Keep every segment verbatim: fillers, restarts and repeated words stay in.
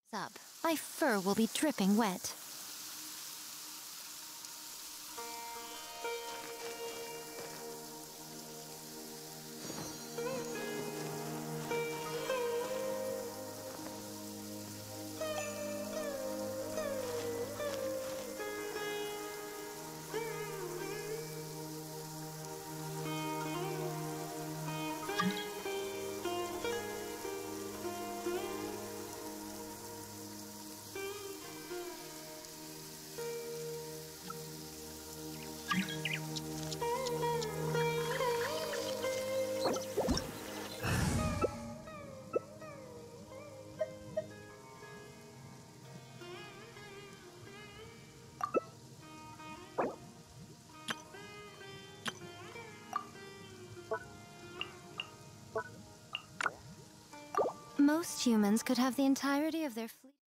Up. My fur will be dripping wet. Most humans could have the entirety of their fleet.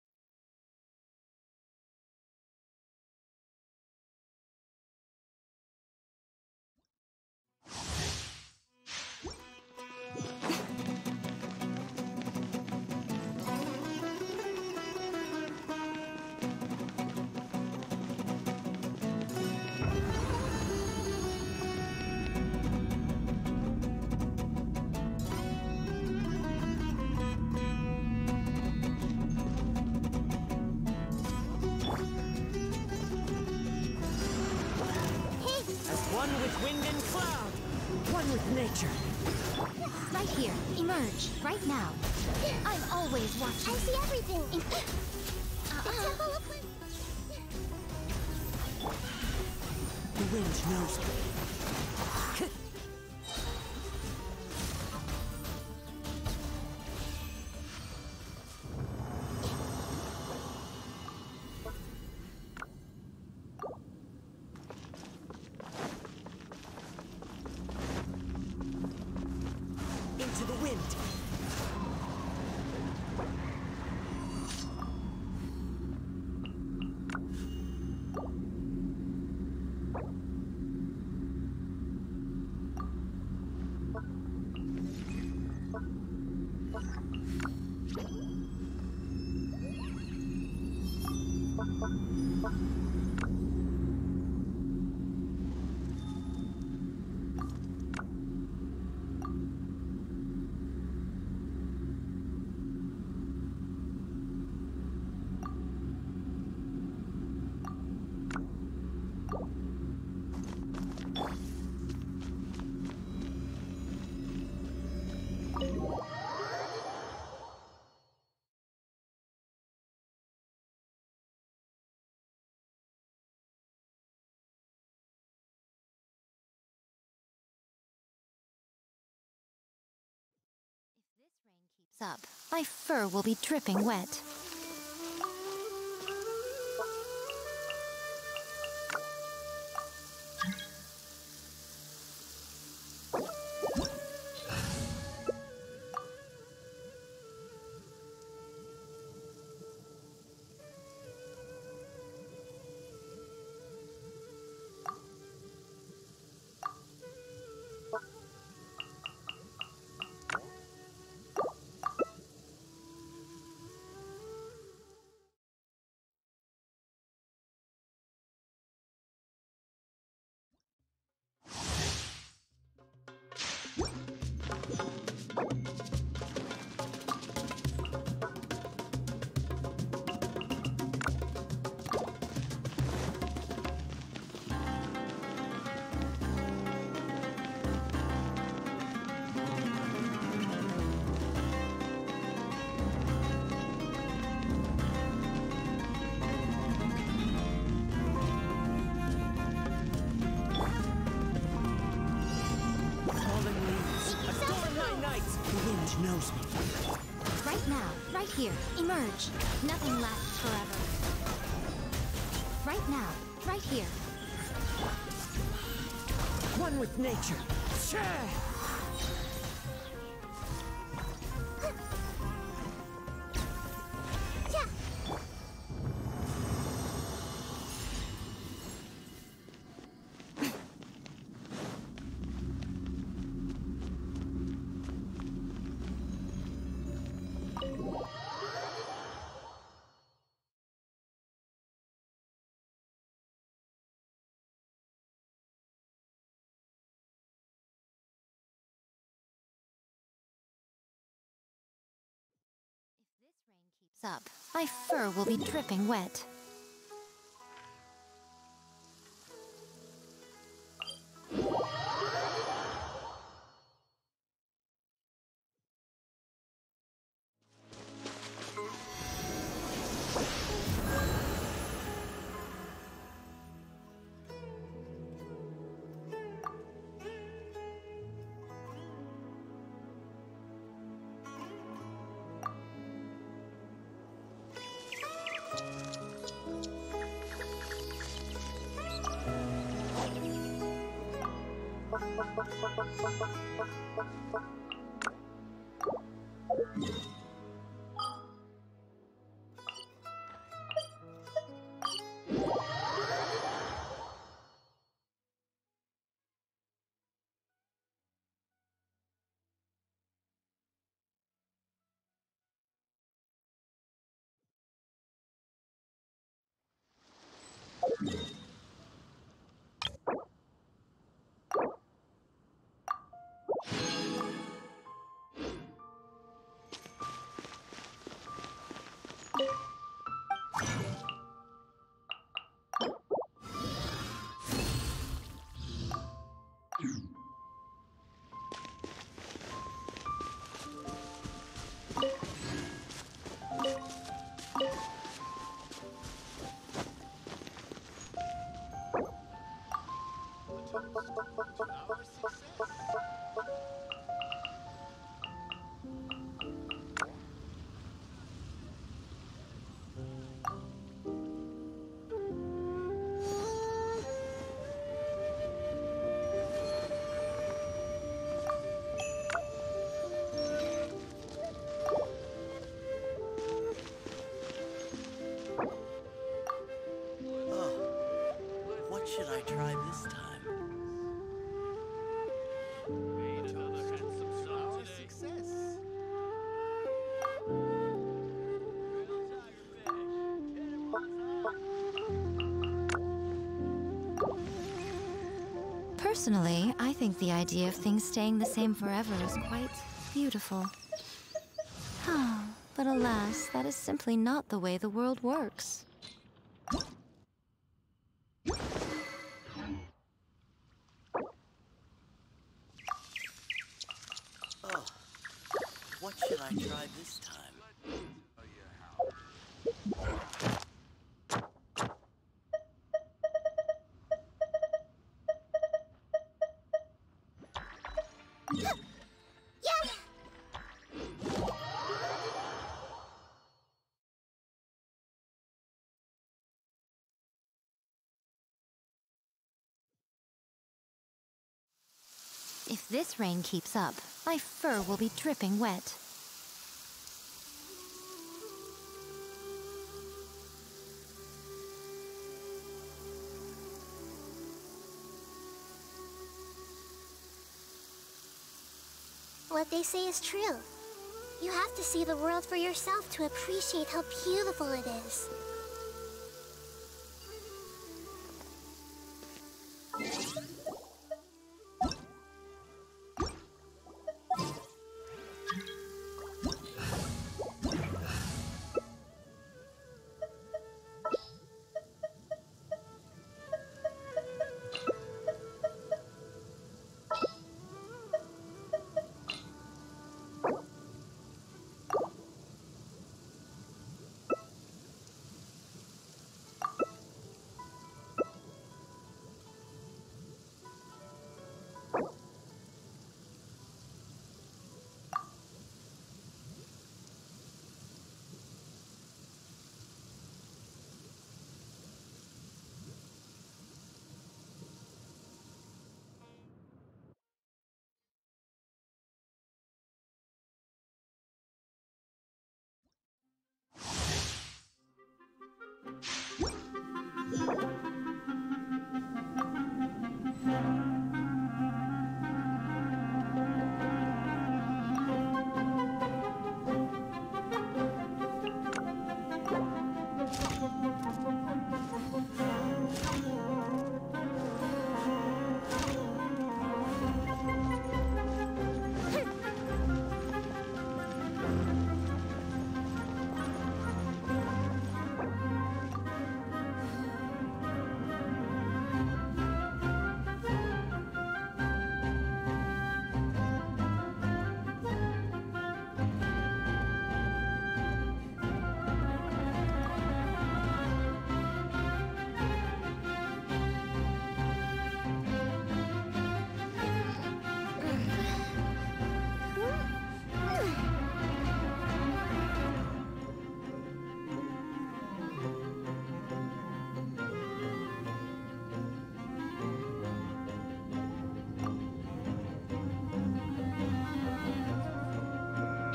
One with wind and cloud, one with nature. Right here, emerge, right now. I'm always watching. I see everything. Uh-uh. The temple of... The wind knows me. Into the wind. Up. My fur will be dripping wet. Knows me. Right now, right here, emerge. Nothing lasts forever. Right now, right here. One with nature. Share! Up. My fur will be dripping wet. What should I try this time? Another handsome song today. Success. Real tiger fish. Hit it, bullseye. Personally, I think the idea of things staying the same forever is quite beautiful. But alas, that is simply not the way the world works. Oh, what should I try this time? If this rain keeps up, my fur will be dripping wet. What they say is true. You have to see the world for yourself to appreciate how beautiful it is.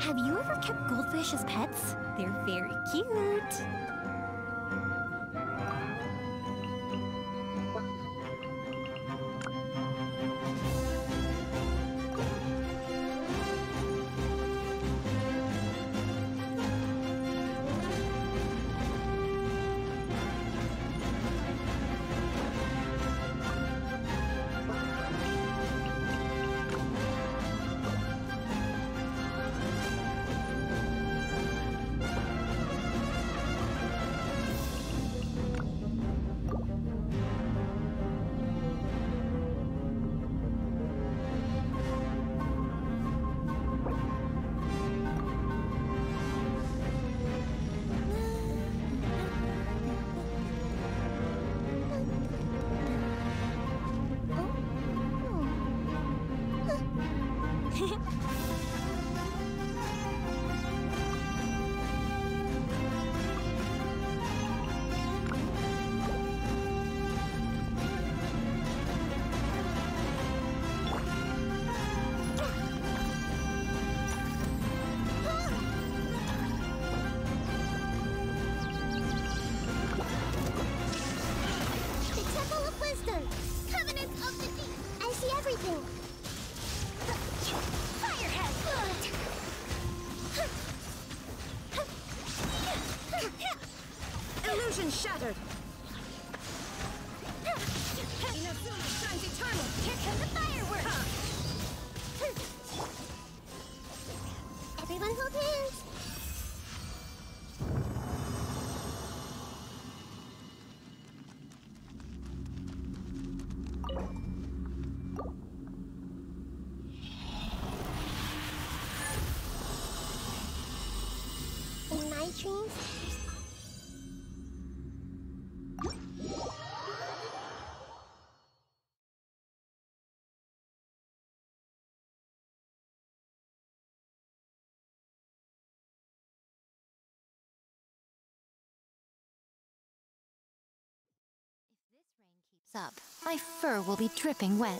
Have you ever kept goldfish as pets? They're very cute. Illusion shattered! Inazuma shines eternal! Here come the fireworks! Everyone hold hands! In my dreams, keeps up, my fur will be dripping wet.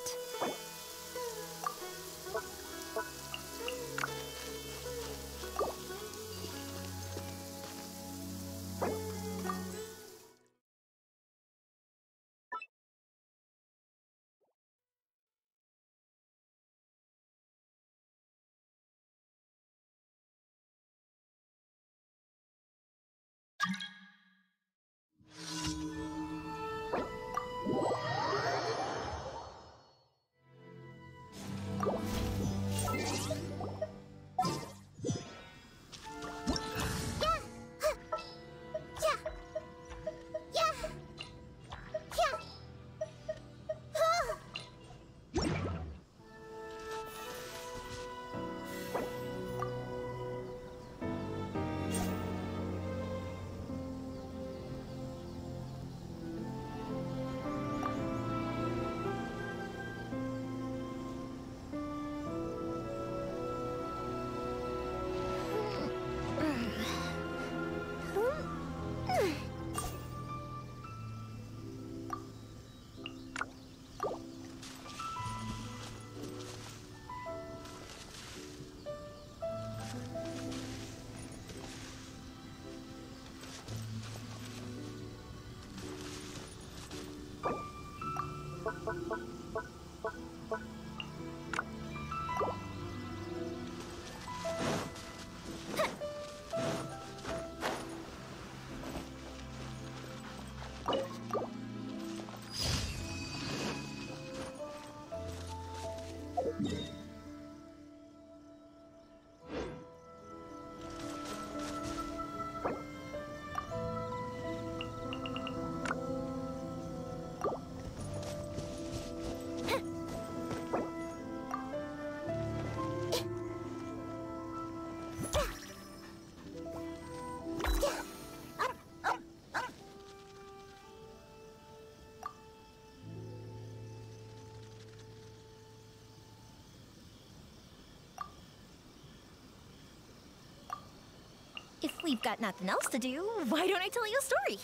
If we've got nothing else to do, why don't I tell you a story?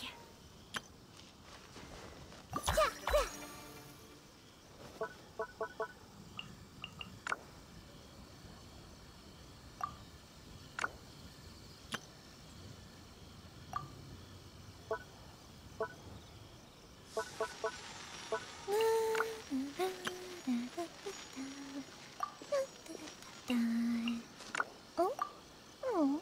Oh? Oh.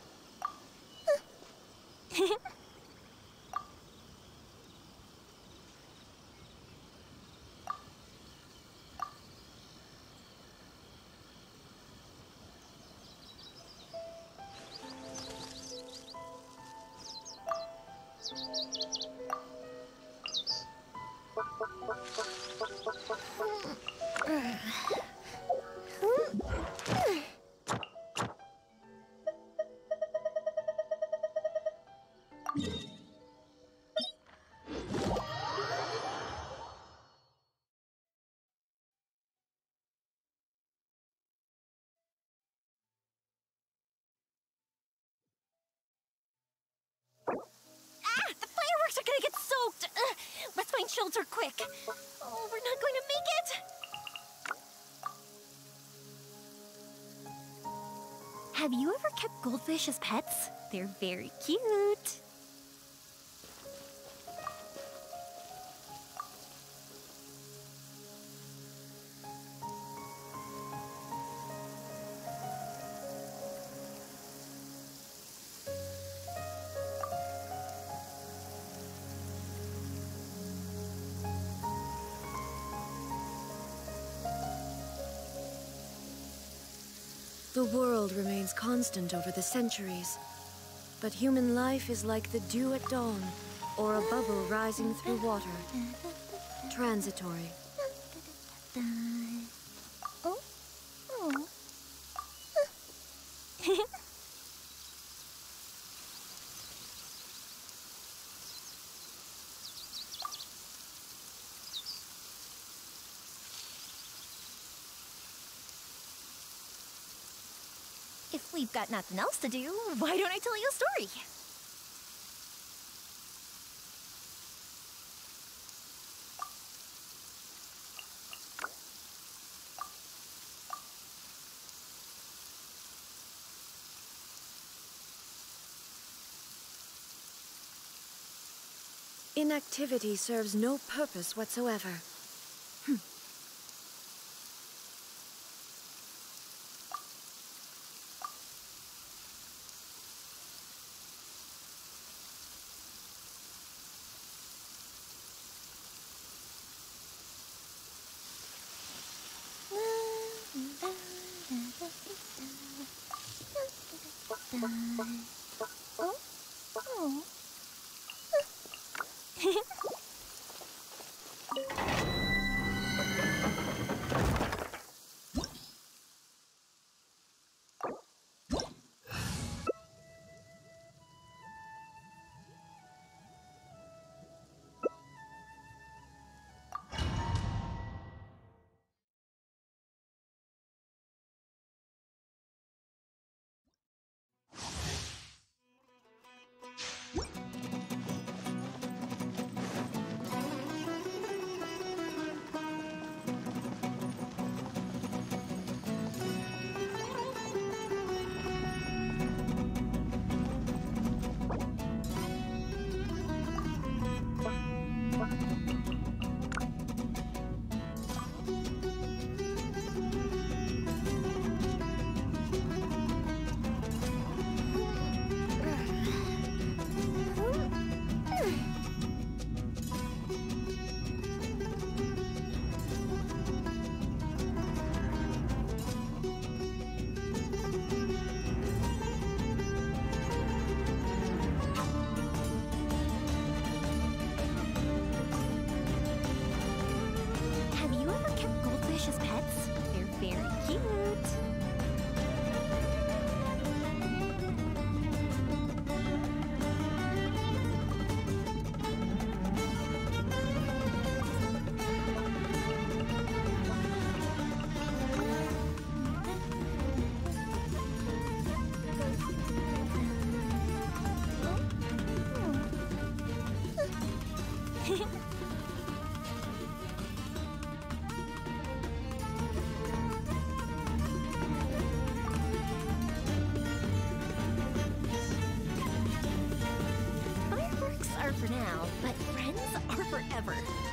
Ah! The fireworks are gonna get soaked! Ugh, let's find shelter quick! Oh, we're not going to make it! Have you ever kept goldfish as pets? They're very cute. The world remains constant over the centuries, but human life is like the dew at dawn, or a bubble rising through water. Transitory. Oh? Oh. If we've got nothing else to do, why don't I tell you a story? Inactivity serves no purpose whatsoever. Hm. Oh? Oh. For now, but friends are forever.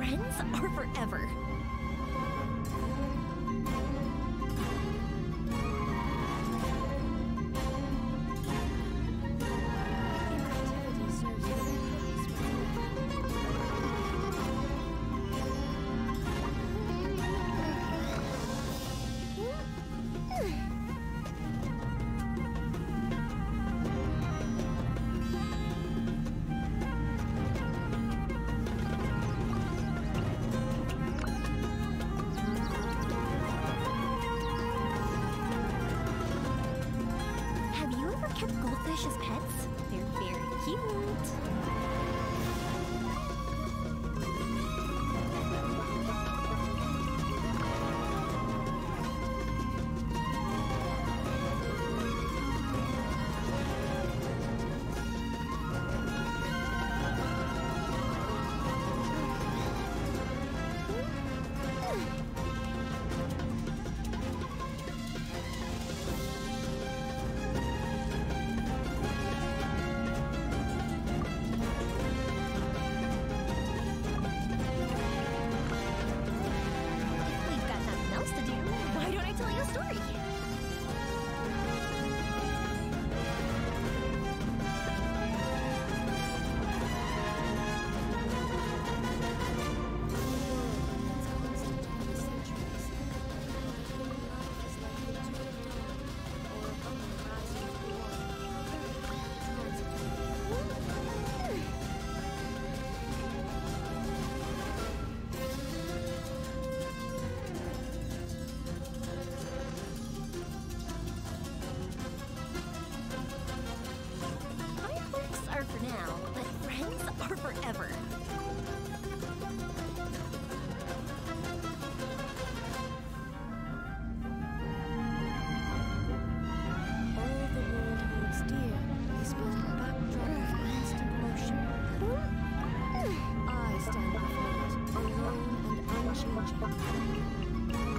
friends are forever. Inactivity serves no purpose whatsoever. Have you ever kept goldfish as pets? They're very cute. We've got nothing else to do. Why don't I tell you a story? Fireworks are for now, but friends are forever. All the world holds dear is but a backdrop of constant motion. I stand before it, alone and unchanging.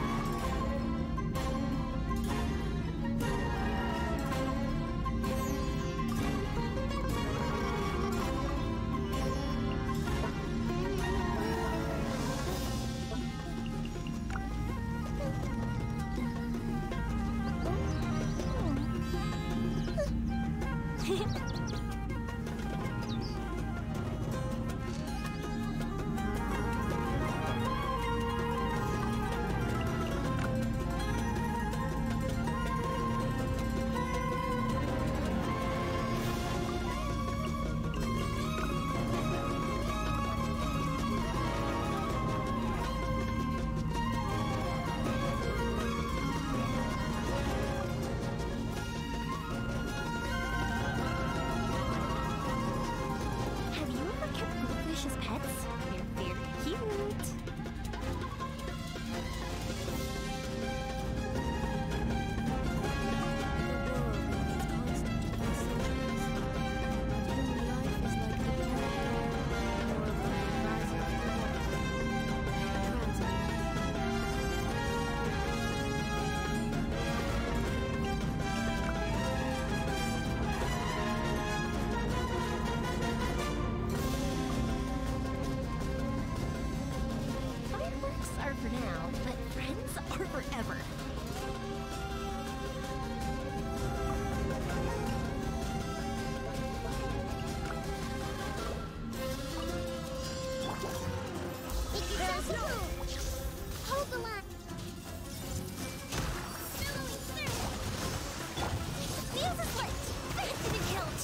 Have you ever kept goldfish as pets? They're very cute. Fireworks are for now, but friends are forever. Make yourself known. Hold the line. Billowing through. The fuse is lit. It's been killed.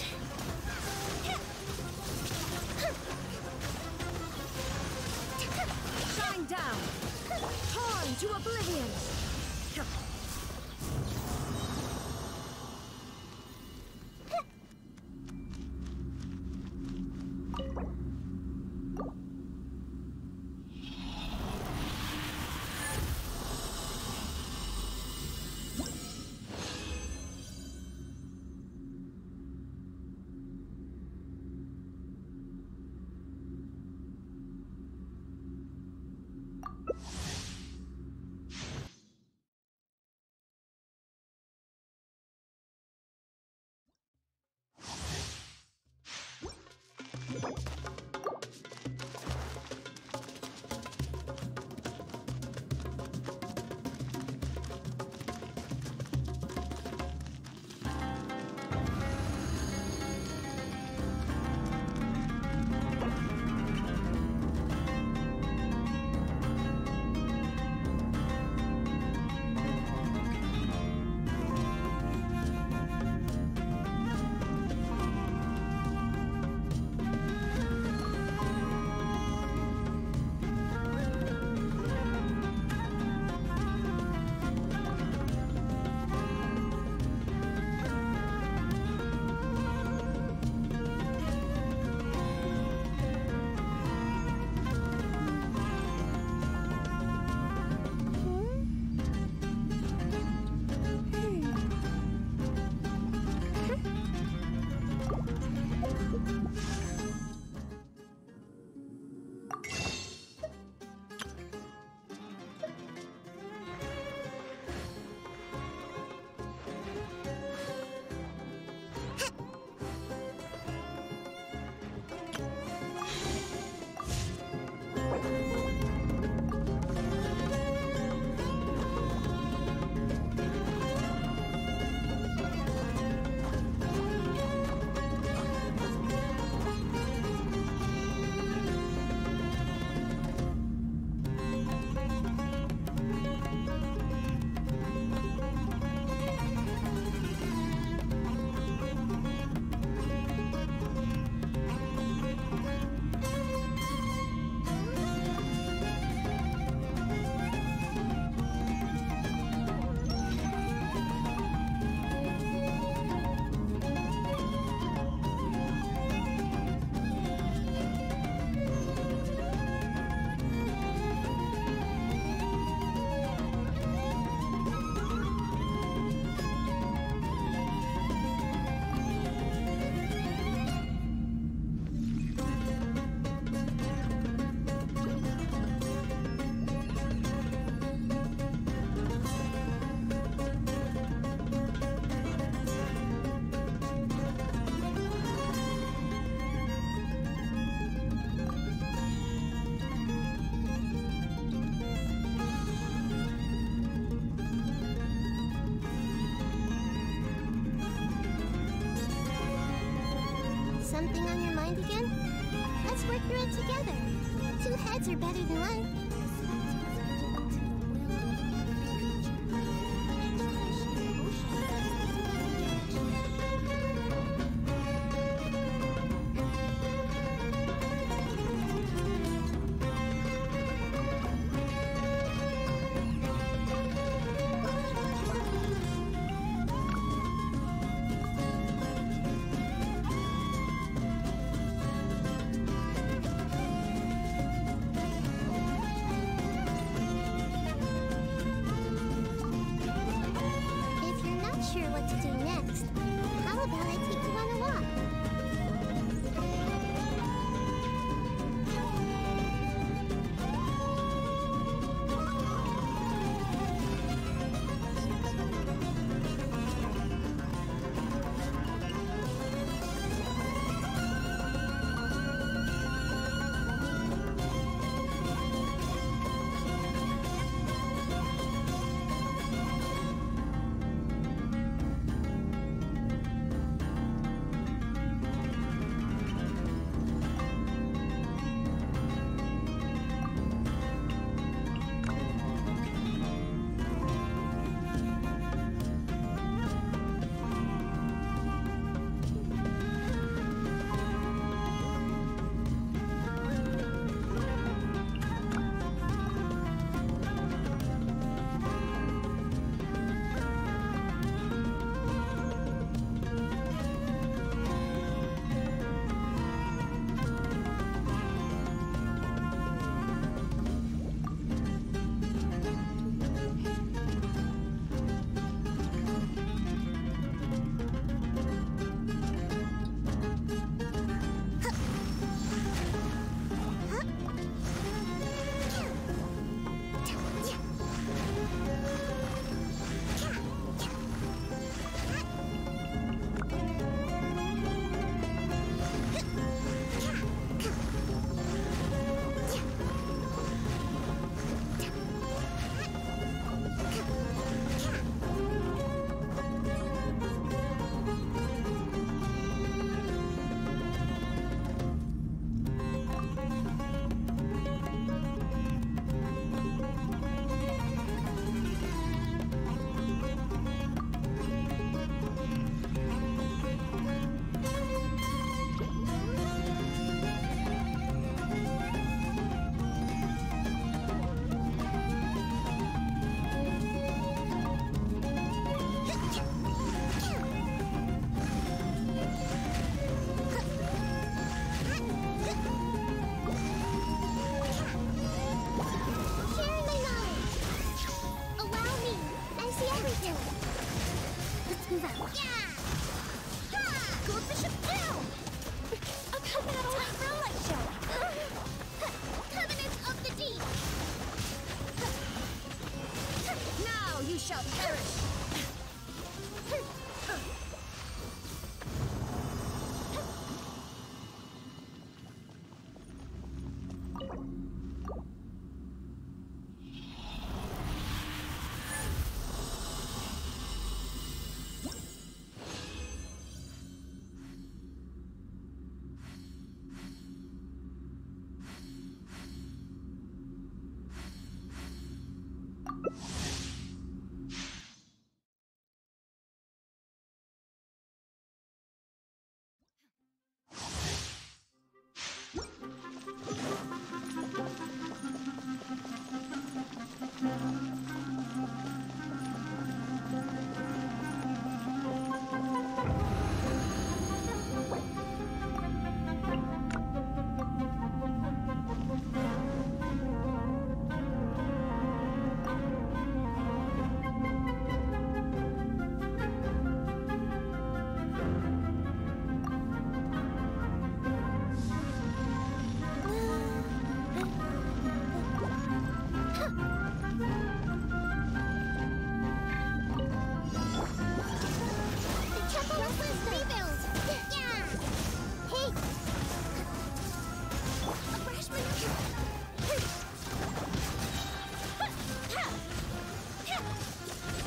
Shine down! Torn to oblivion! something on your mind again? Let's work through it together. Two heads are better than one.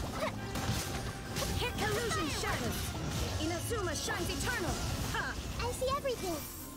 Shines eternal! Ha! I see everything.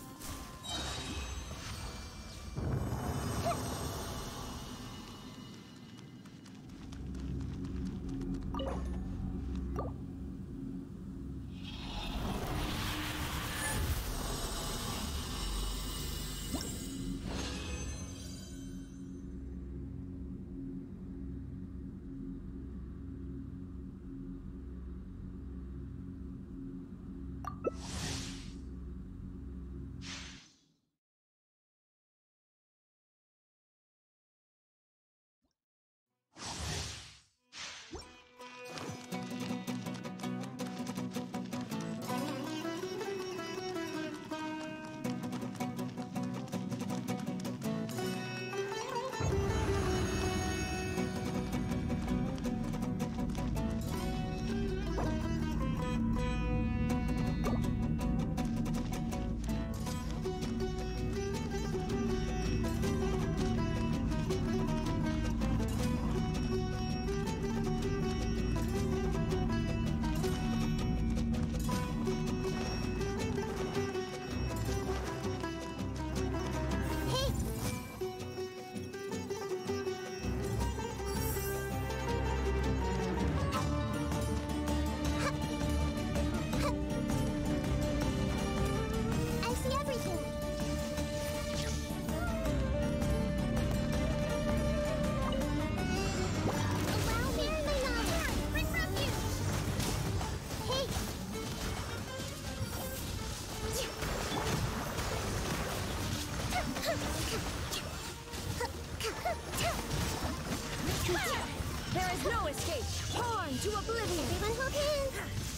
There is no escape! Torn to oblivion! Everyone hold hands!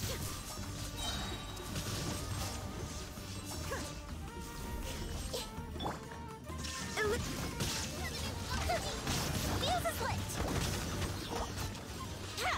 Fuse is lit! Ha!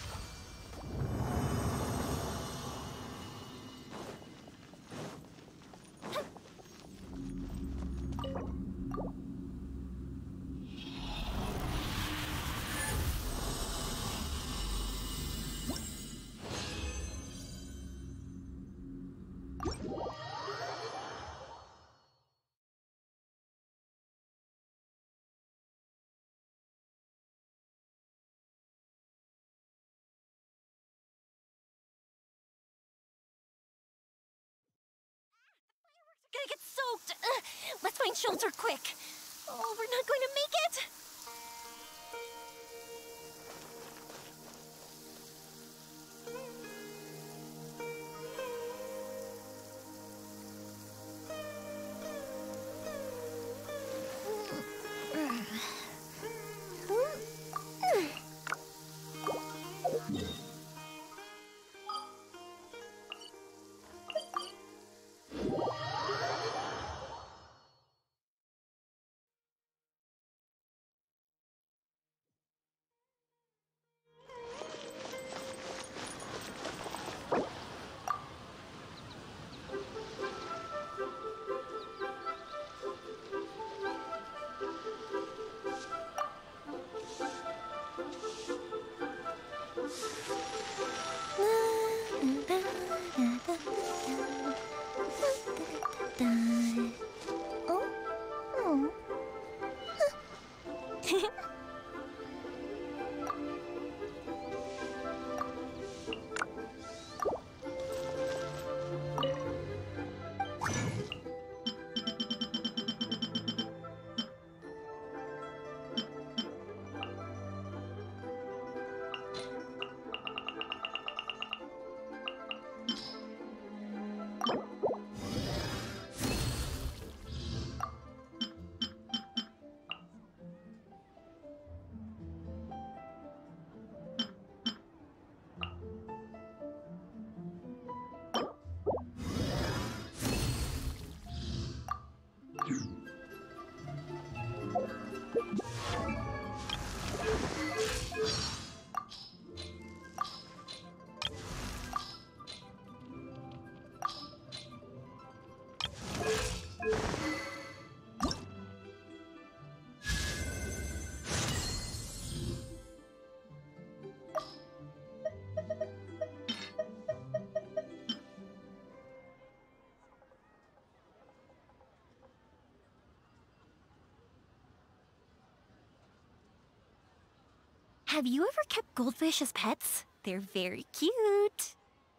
Gonna get soaked! Ugh. Let's find shelter quick! Oh, we're not going to make it! Have you ever kept goldfish as pets? They're very cute.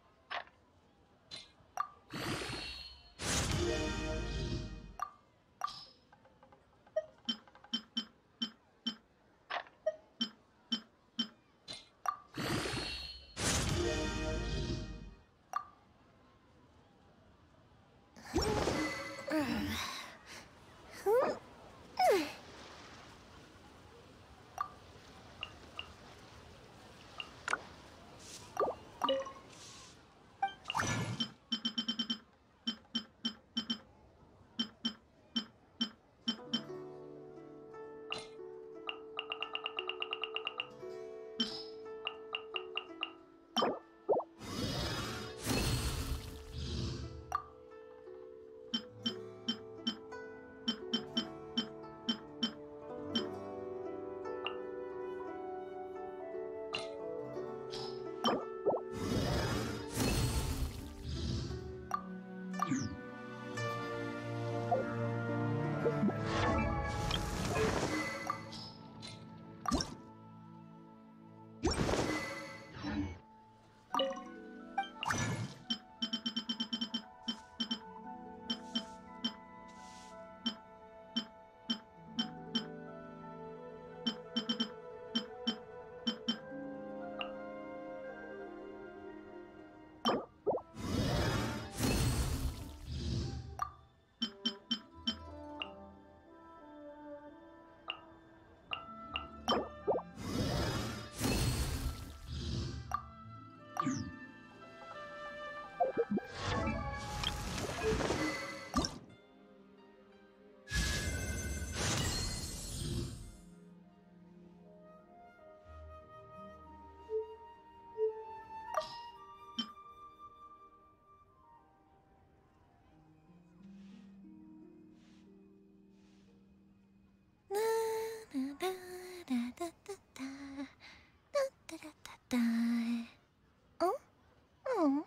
Oh? Oh.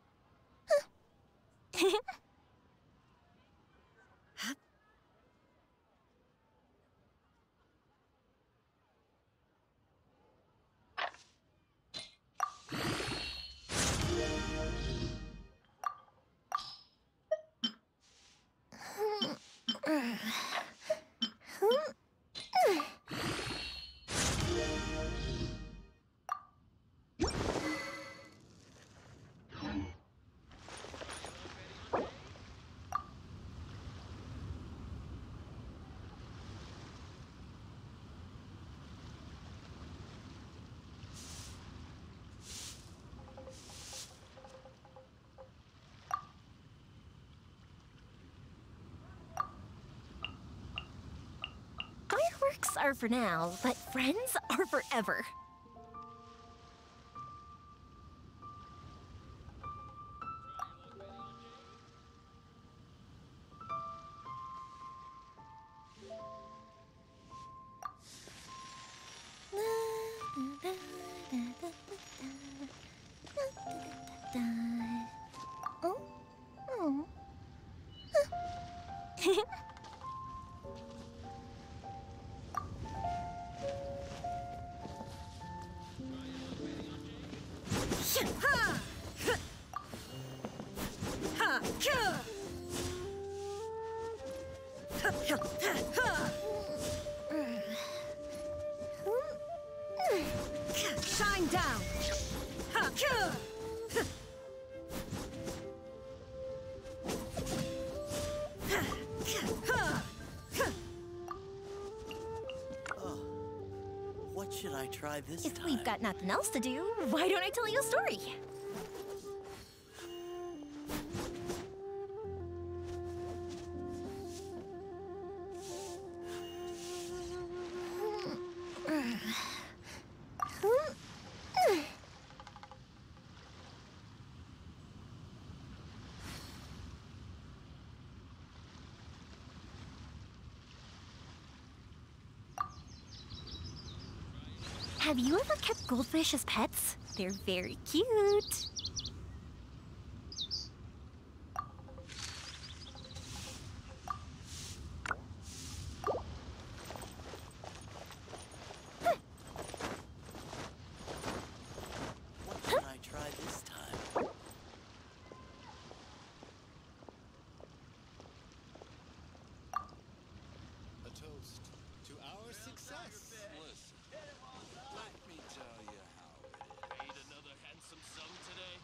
Fireworks are for now, but friends are forever. Oh? Oh. Shine down! Oh, what should I try this If time? we've got nothing else to do, why don't I tell you a story? Have you ever kept goldfish as pets? They're very cute. success. Listen, let me tell you how it is. Made another handsome sum today.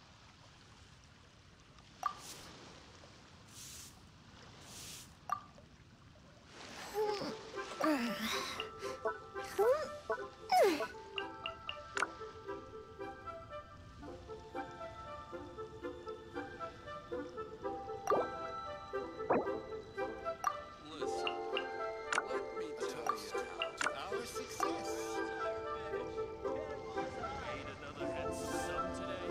Listen, let me tell you how To our success. made another handsome sum today.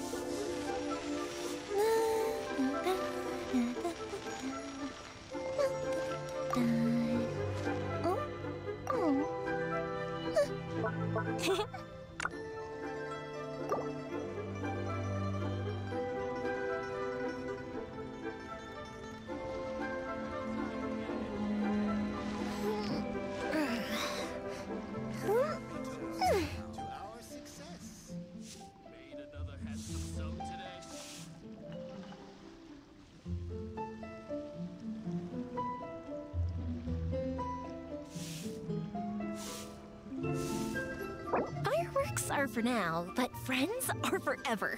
To our success. Made another handsome sum today. Fireworks are for now, but friends are forever.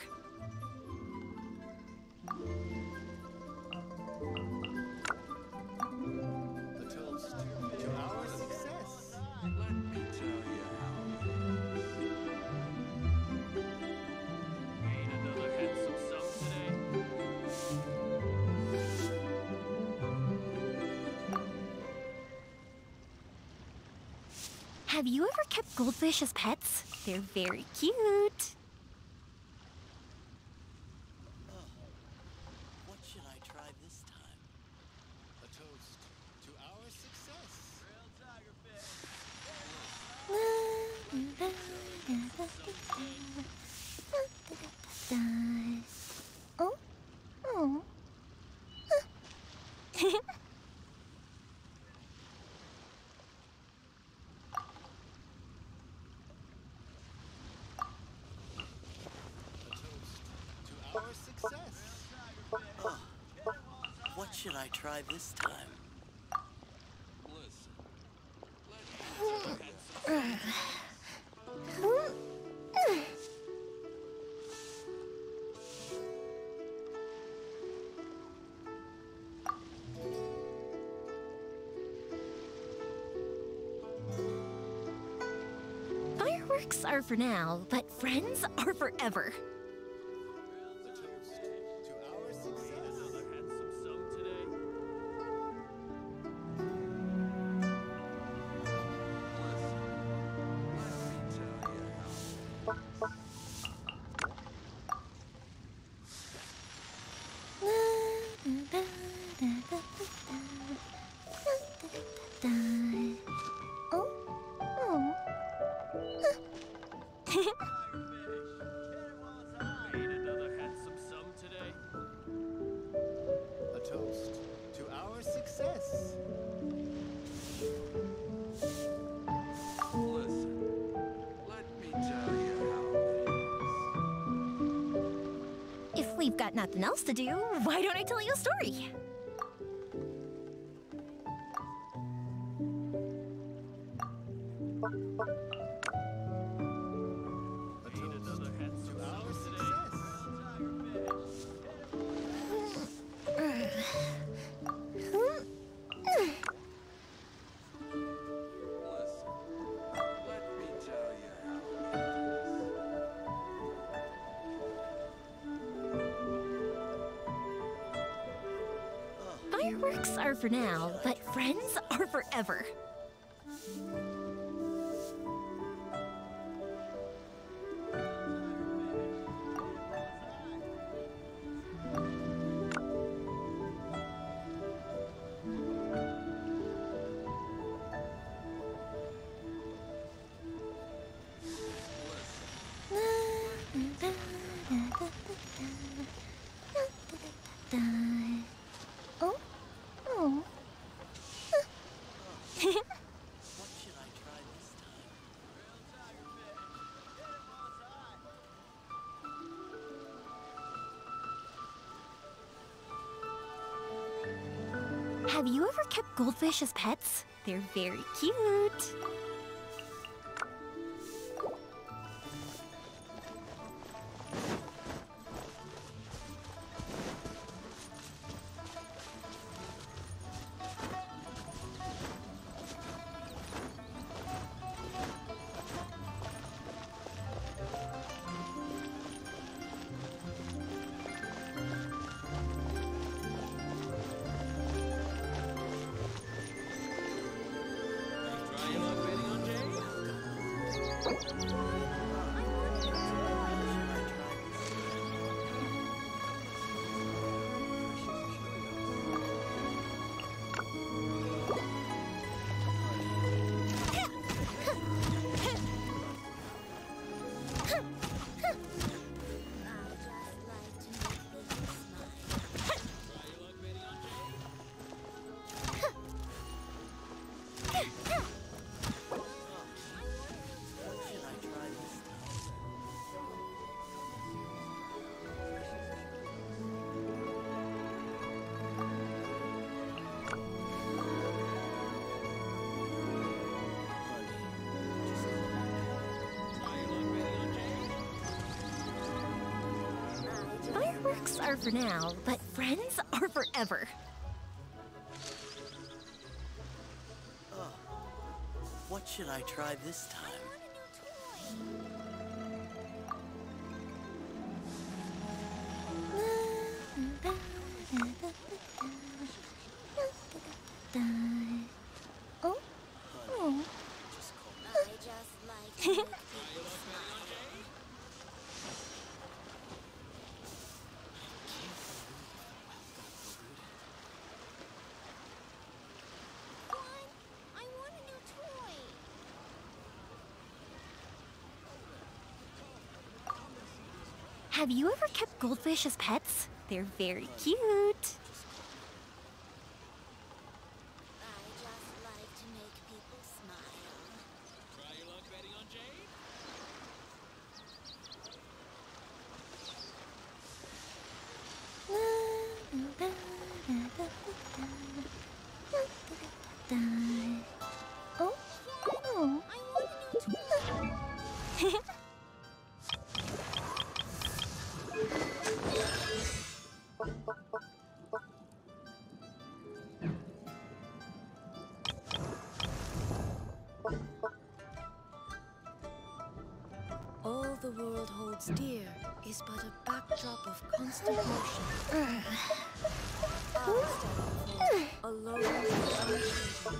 A toast to our success. Let me tell you how it is. Made another handsome sum today. Have you ever kept goldfish as pets? They're very cute. What should I try this time? A toast to our success. Oh? Oh. A toast to our success. Oh, what should I try this time? Listen, let me tell you handsome sum today. Fireworks are for now, but friends are forever. A toast to our success. Another handsome sum today. Listen, let me tell you how it is. Oh? Oh. Made another handsome sum today. A toast to our success. Listen, let me tell you how it is. If we've got nothing else to do, why don't I tell you a story? A Made toast another handsome to our sum today. success. Listen, let me tell you how it is. Fireworks are for now, but friends are forever. Oh? Oh. What should I try this time? Have you ever kept goldfish as pets? They're very cute. What should I try this time? Fireworks are for now, but friends are forever. Oh, what should I try this time? Oh? Honey, just call me. I just like to make people smile. I want a new toy. Have you ever kept goldfish as pets? They're very cute. I just like to make people smile. Try your luck betting on Jade? Oh? Oh. I want a new toy. All the world holds dear is but a backdrop of constant motion. I stand alone and unchanging.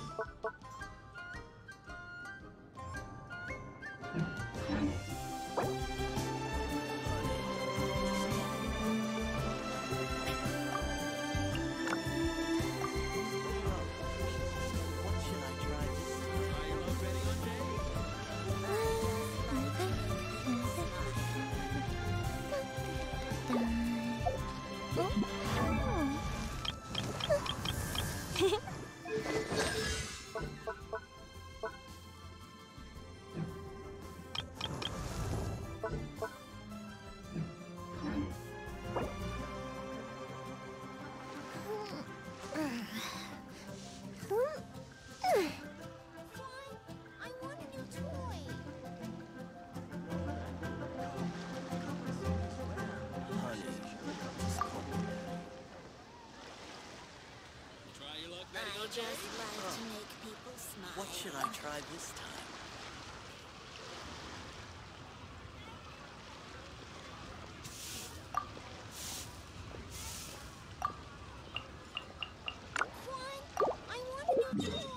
What should I try this time? Try your luck betting on Jade? I want a new toy. Honey, just call me. Try your luck betting I on just Jade? like to make people smile. What should I try this time? I want a new toy.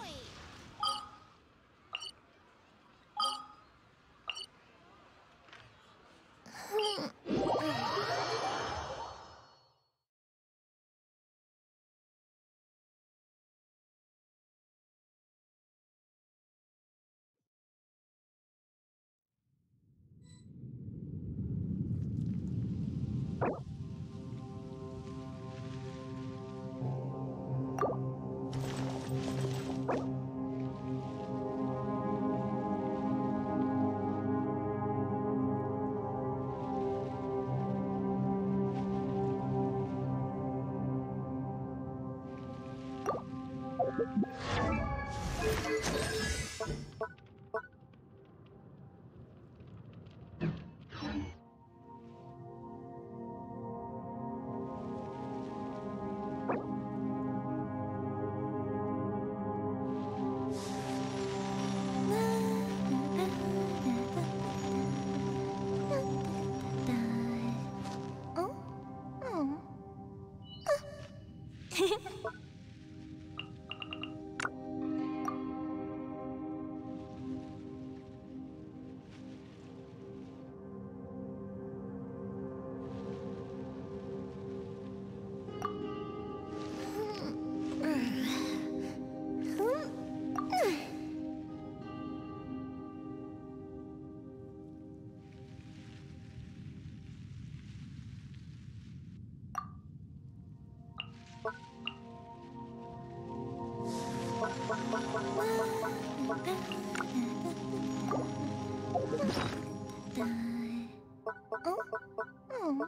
Oh.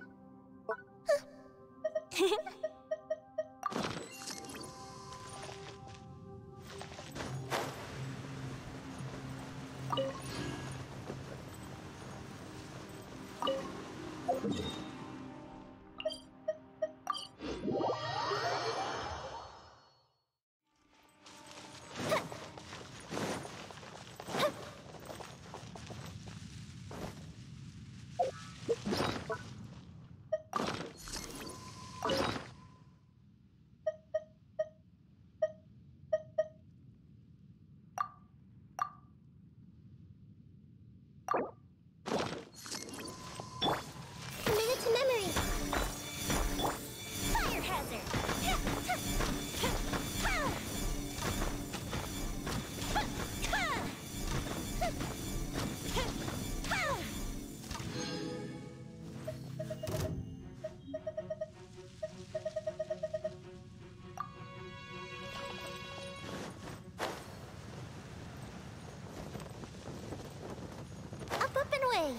Committed to memory. Fire hazard! Up, up, and away.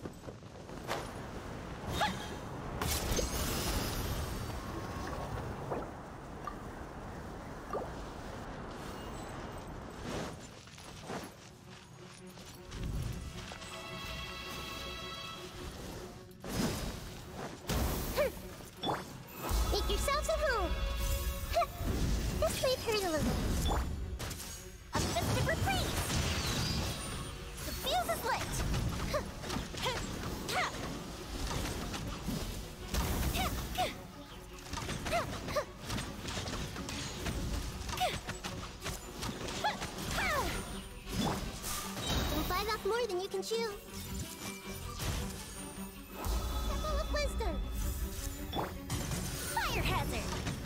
Make yourselves at home. This might hurt a little. A festive reprise! The fuse is lit! Don't bite off more than you can chew. Temple of Wisdom. Fire hazard!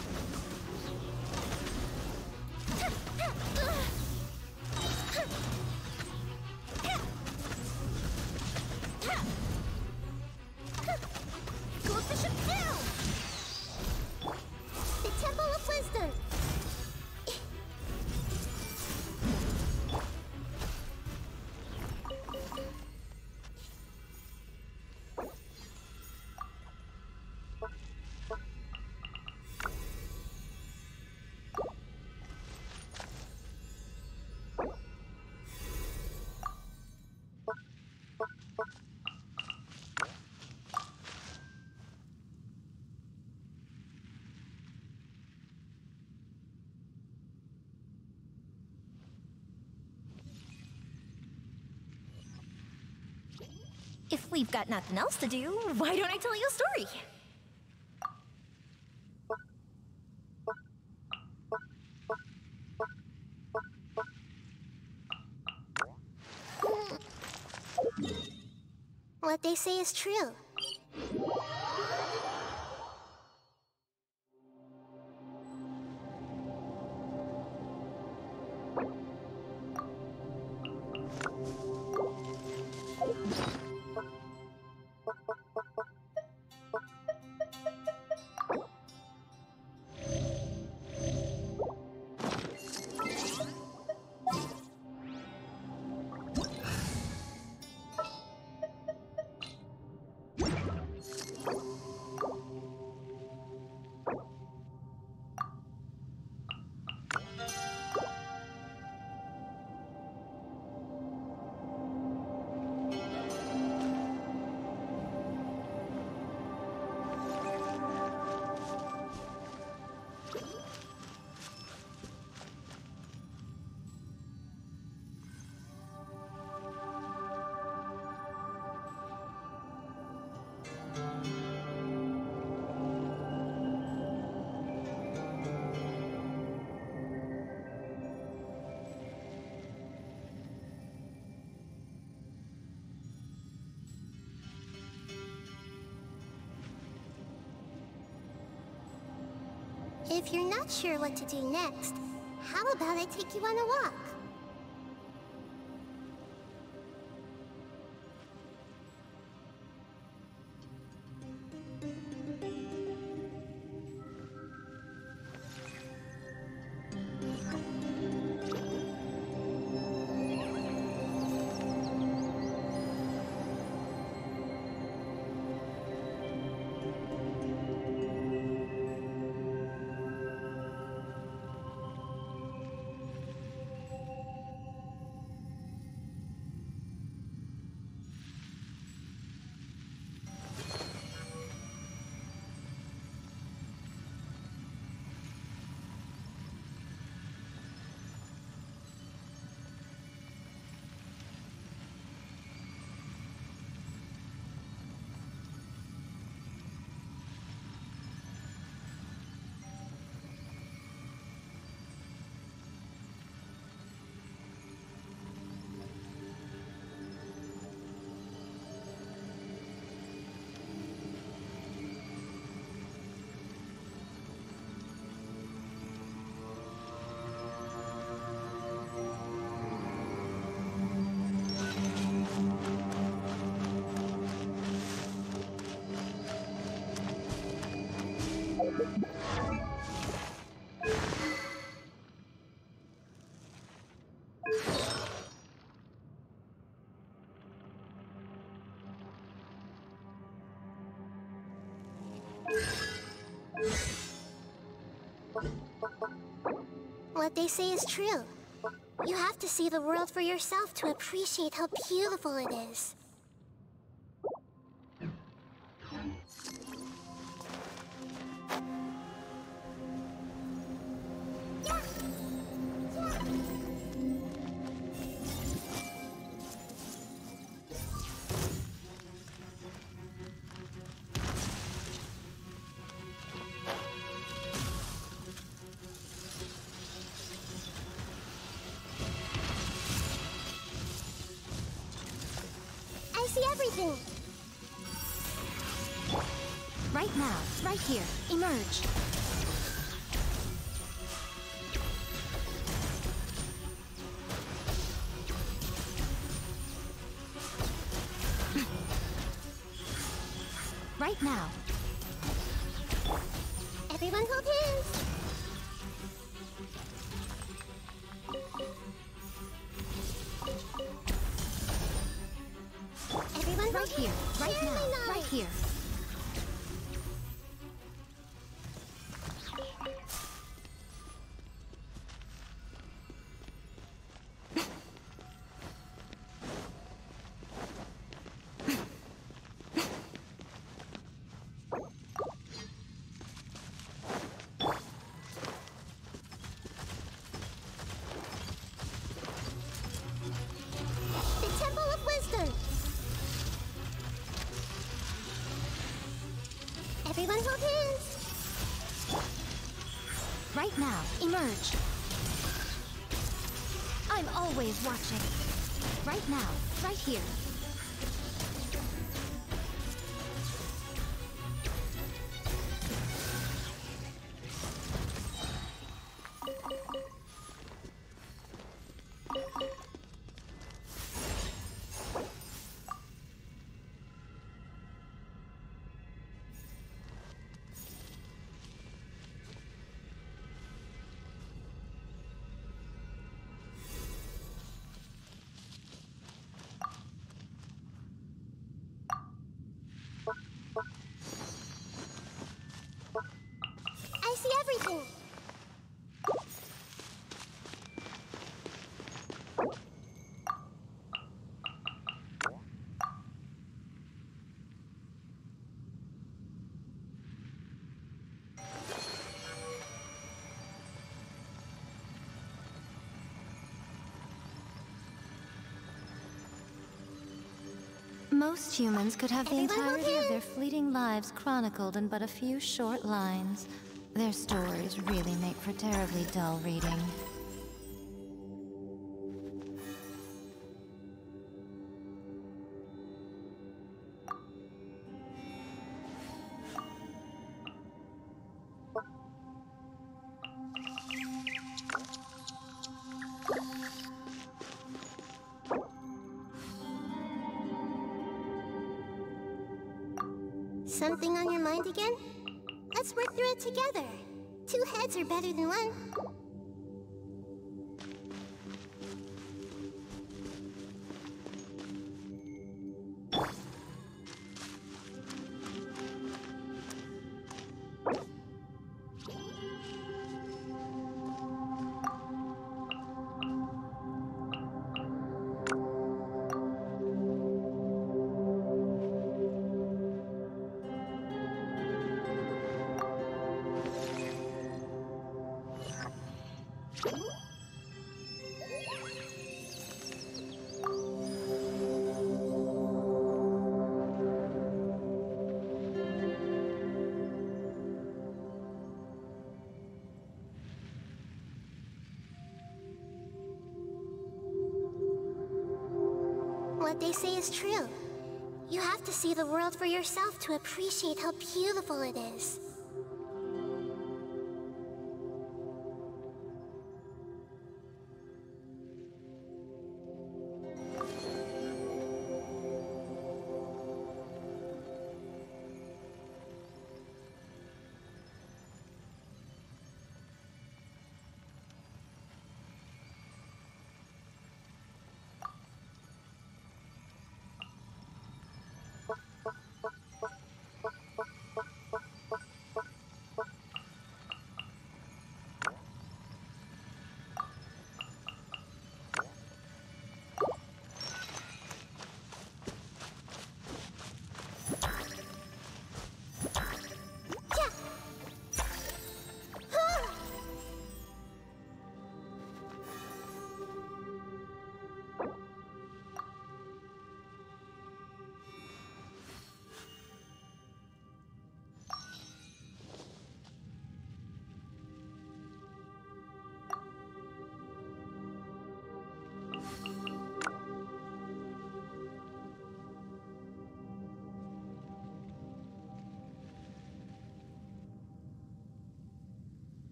Coefficient down! The Temple of Wisdom. If we've got nothing else to do, why don't I tell you a story? What they say is true. If you're not sure what to do next, how about I take you on a walk? What they say is true. You have to see the world for yourself to appreciate how beautiful it is. I see everything. Right now, right here, emerge. Right now. Everyone hold hands. Everyone Right here, right Very now, nice. right here. The Temple of Wisdom. Everyone hold hands. Right now, emerge. I'm always watching. Right now, right here. I see everything. Most humans could have the Everyone hold entirety of their hands. fleeting lives chronicled in but a few short lines. Their stories really make for terribly dull reading. Something on your mind again? Let's work through it together. Two heads are better than one. What they say is true. You have to see the world for yourself to appreciate how beautiful it is.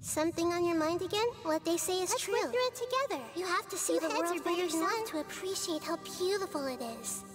Something on your mind again? What they say is Let's true. Let's through it together. You have to see Two the world for yourself to appreciate how beautiful it is.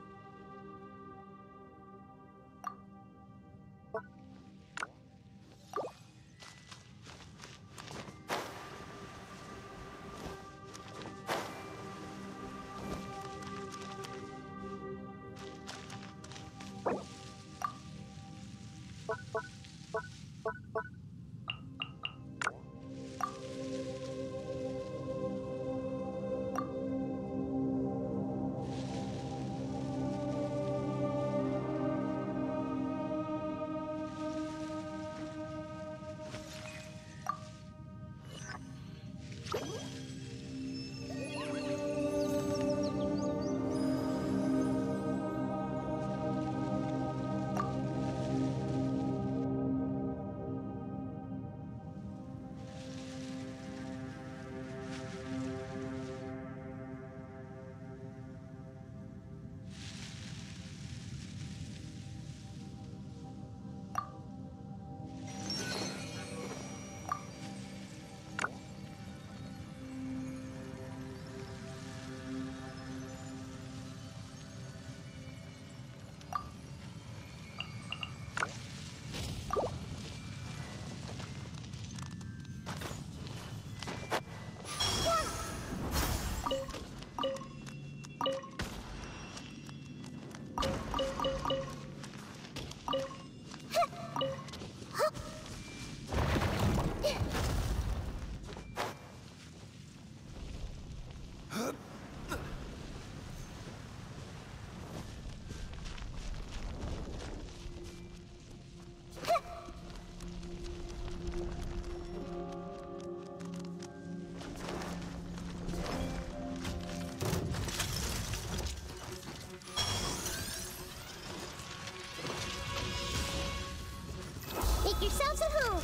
Make yourselves at home.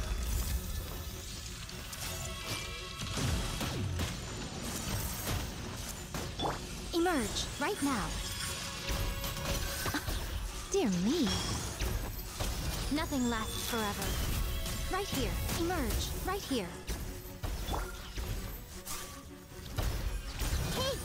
Emerge, right now. Dear me. Nothing lasts forever. Right here. Emerge, right here. Hey!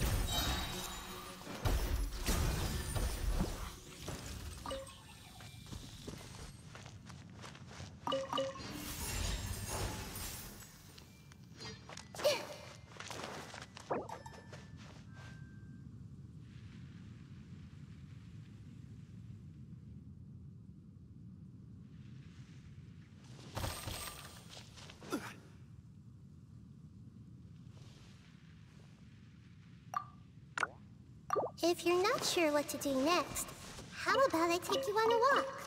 If you're not sure what to do next, how about I take you on a walk?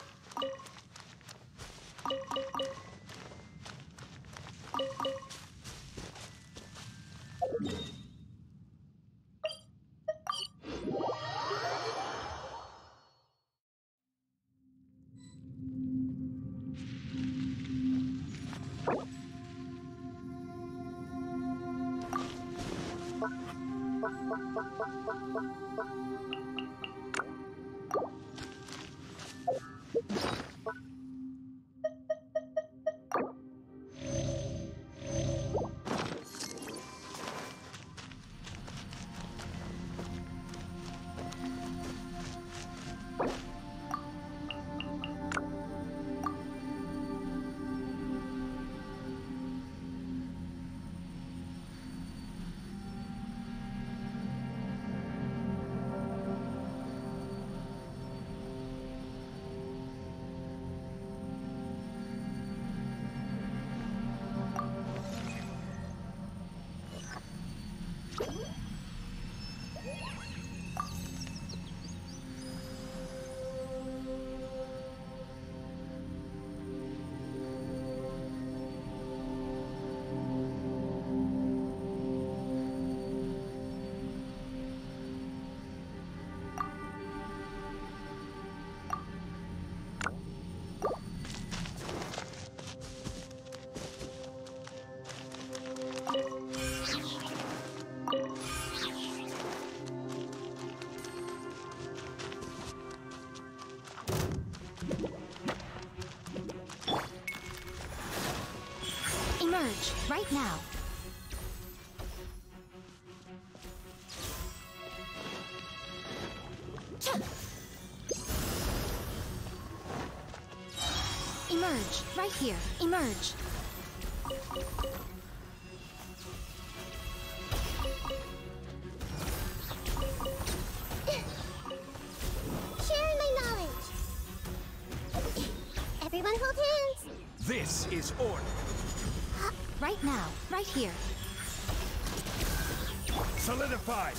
Emerge, right now. Emerge, right here. Emerge. Sharing my knowledge. Everyone hold hands. This is order. Right now, right here. Solidified.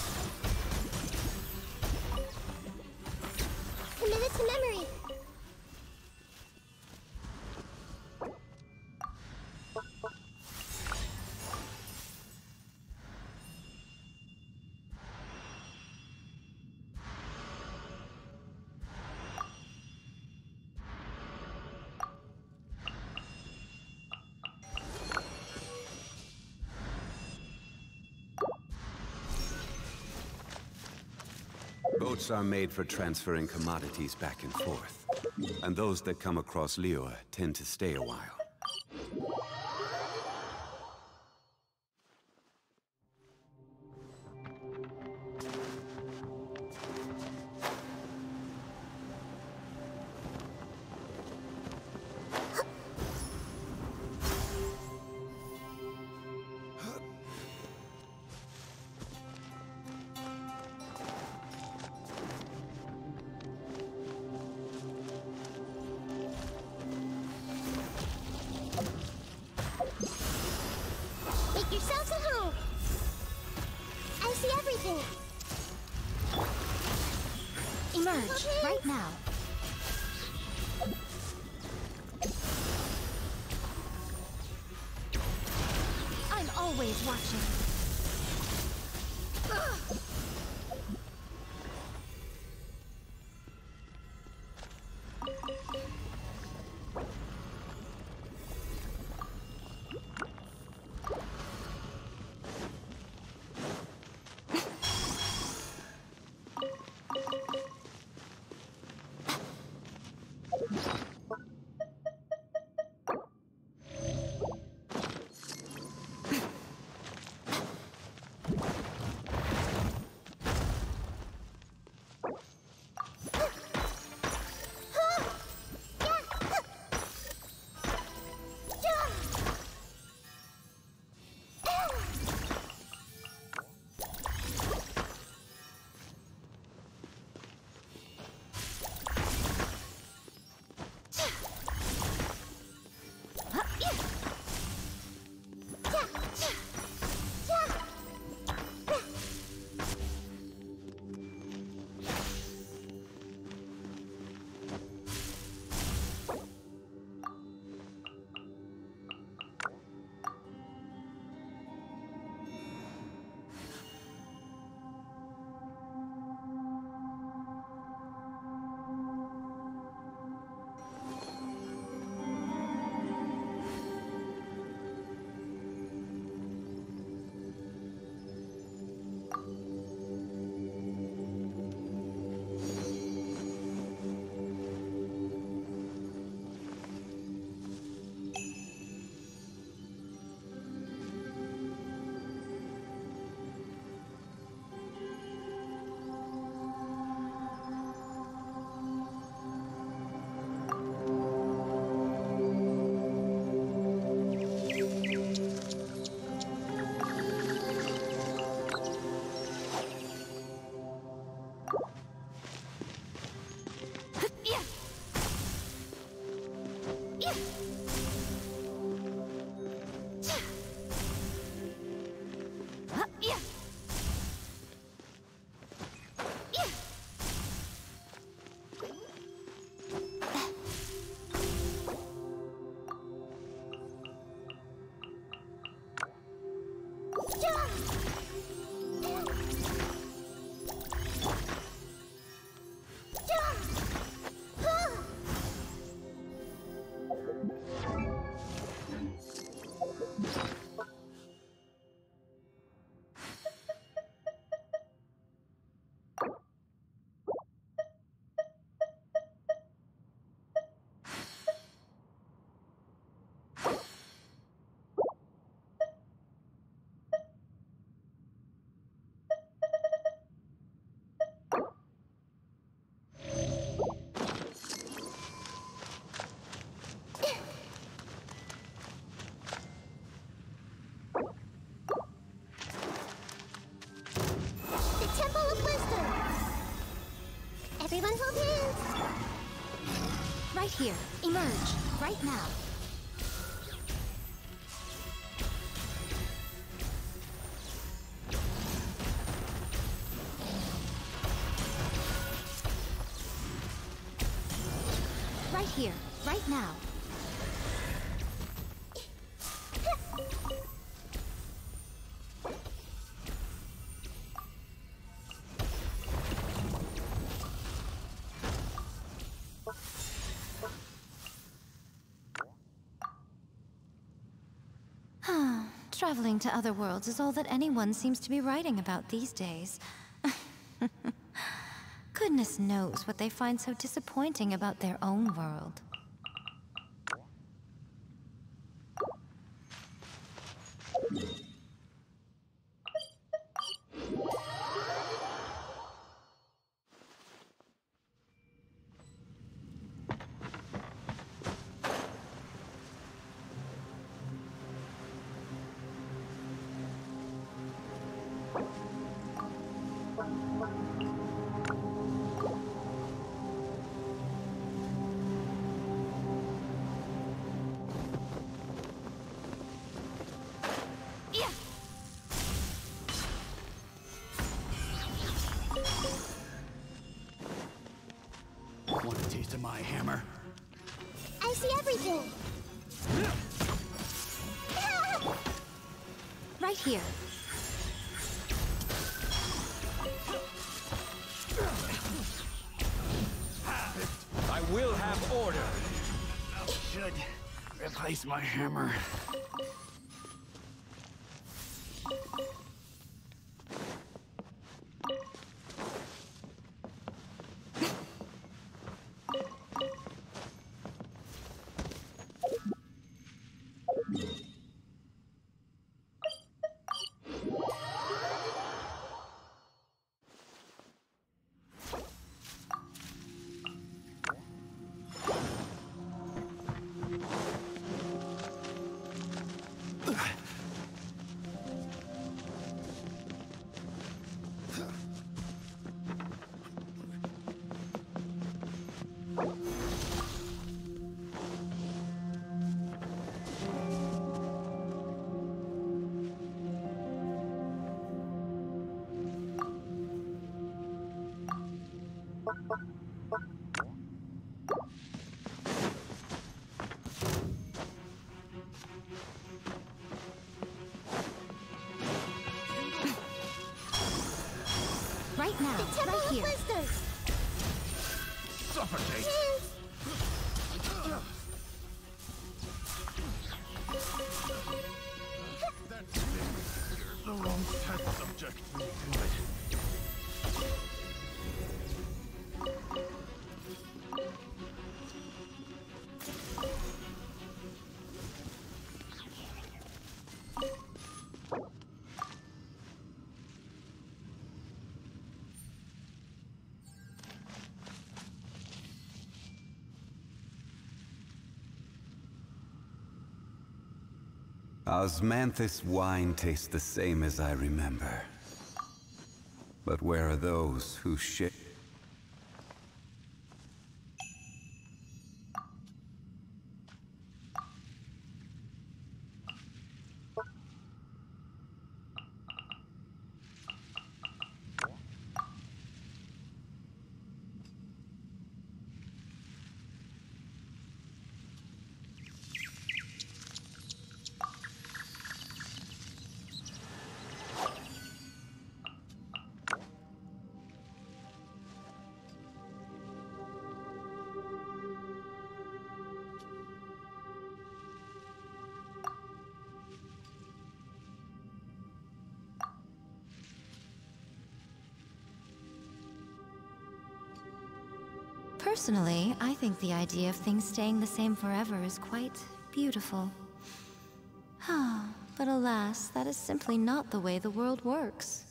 Committed to memory. Boats are made for transferring commodities back and forth. And those that come across Liyue tend to stay a while. Make yourselves at home. I see everything. Emerge, right now. I'm always watching. Right here. Emerge. Right now. Right here. Right now. Traveling to other worlds is all that anyone seems to be writing about these days. Goodness knows what they find so disappointing about their own world. Want a taste of my hammer? I see everything. Right here. I will have order. Should replace my hammer. Right now. The Temple Right of here. Wisdom. Suffocate! That's it. The wrong test subject. Do it. Osmanthus wine tastes the same as I remember. But where are those who share? Personally, I think the idea of things staying the same forever is quite beautiful. But alas, that is simply not the way the world works.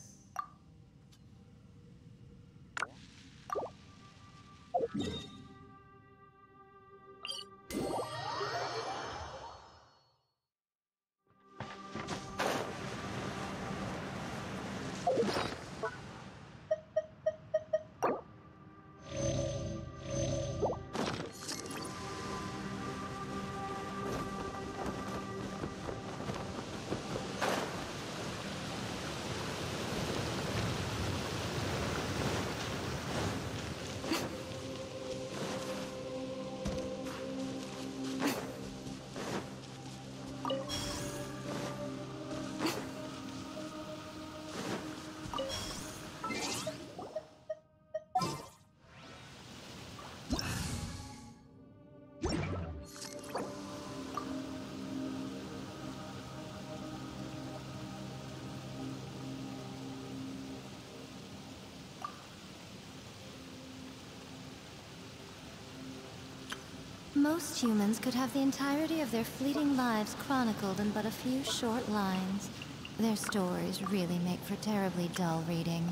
Most humans could have the entirety of their fleeting lives chronicled in but a few short lines. Their stories really make for terribly dull reading.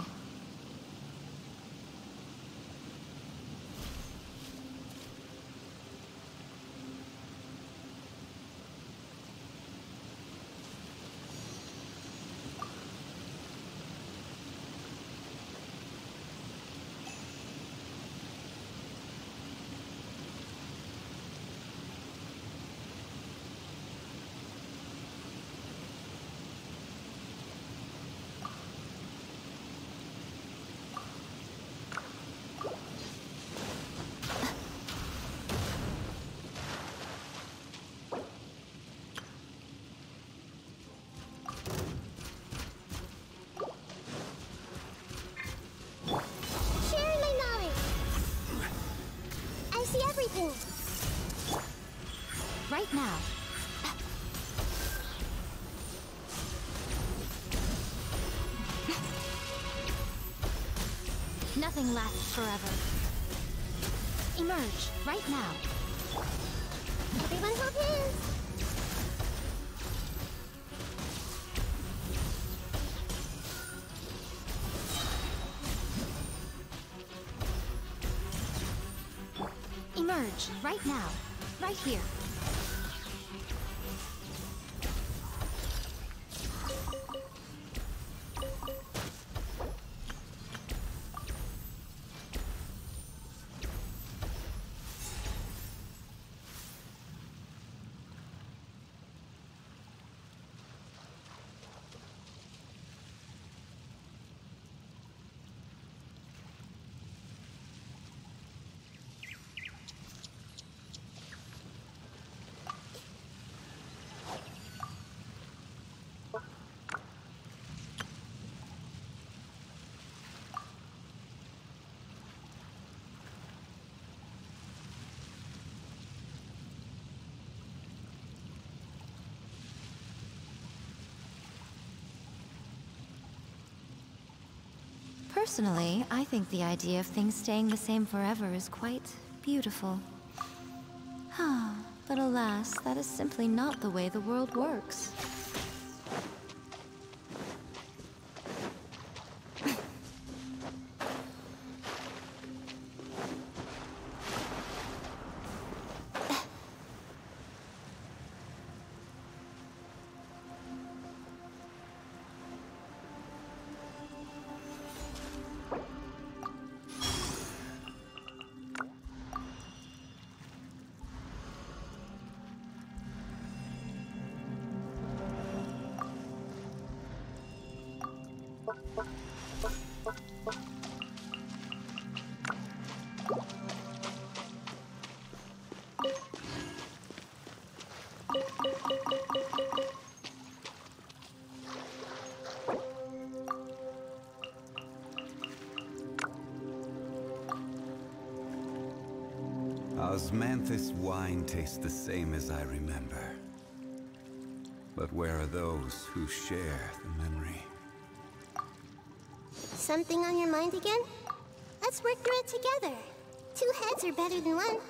Right now. Nothing lasts forever. Emerge, right now. Everyone hold hands. Emerge, right now. Right here. Personally, I think the idea of things staying the same forever is quite beautiful. But alas, that is simply not the way the world works. Osmanthus wine tastes the same as I remember. But where are those who share the memory? Something on your mind again? Let's work through it together. Two heads are better than one.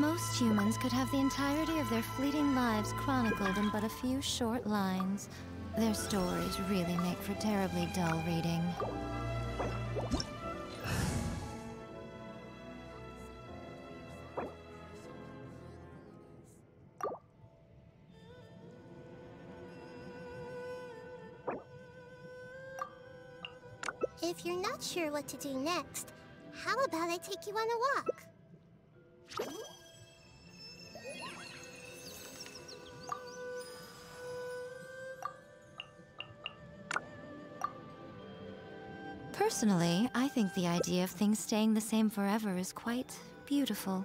Most humans could have the entirety of their fleeting lives chronicled in but a few short lines. Their stories really make for terribly dull reading. If you're not sure what to do next, how about I take you on a walk? Personally, I think the idea of things staying the same forever is quite beautiful.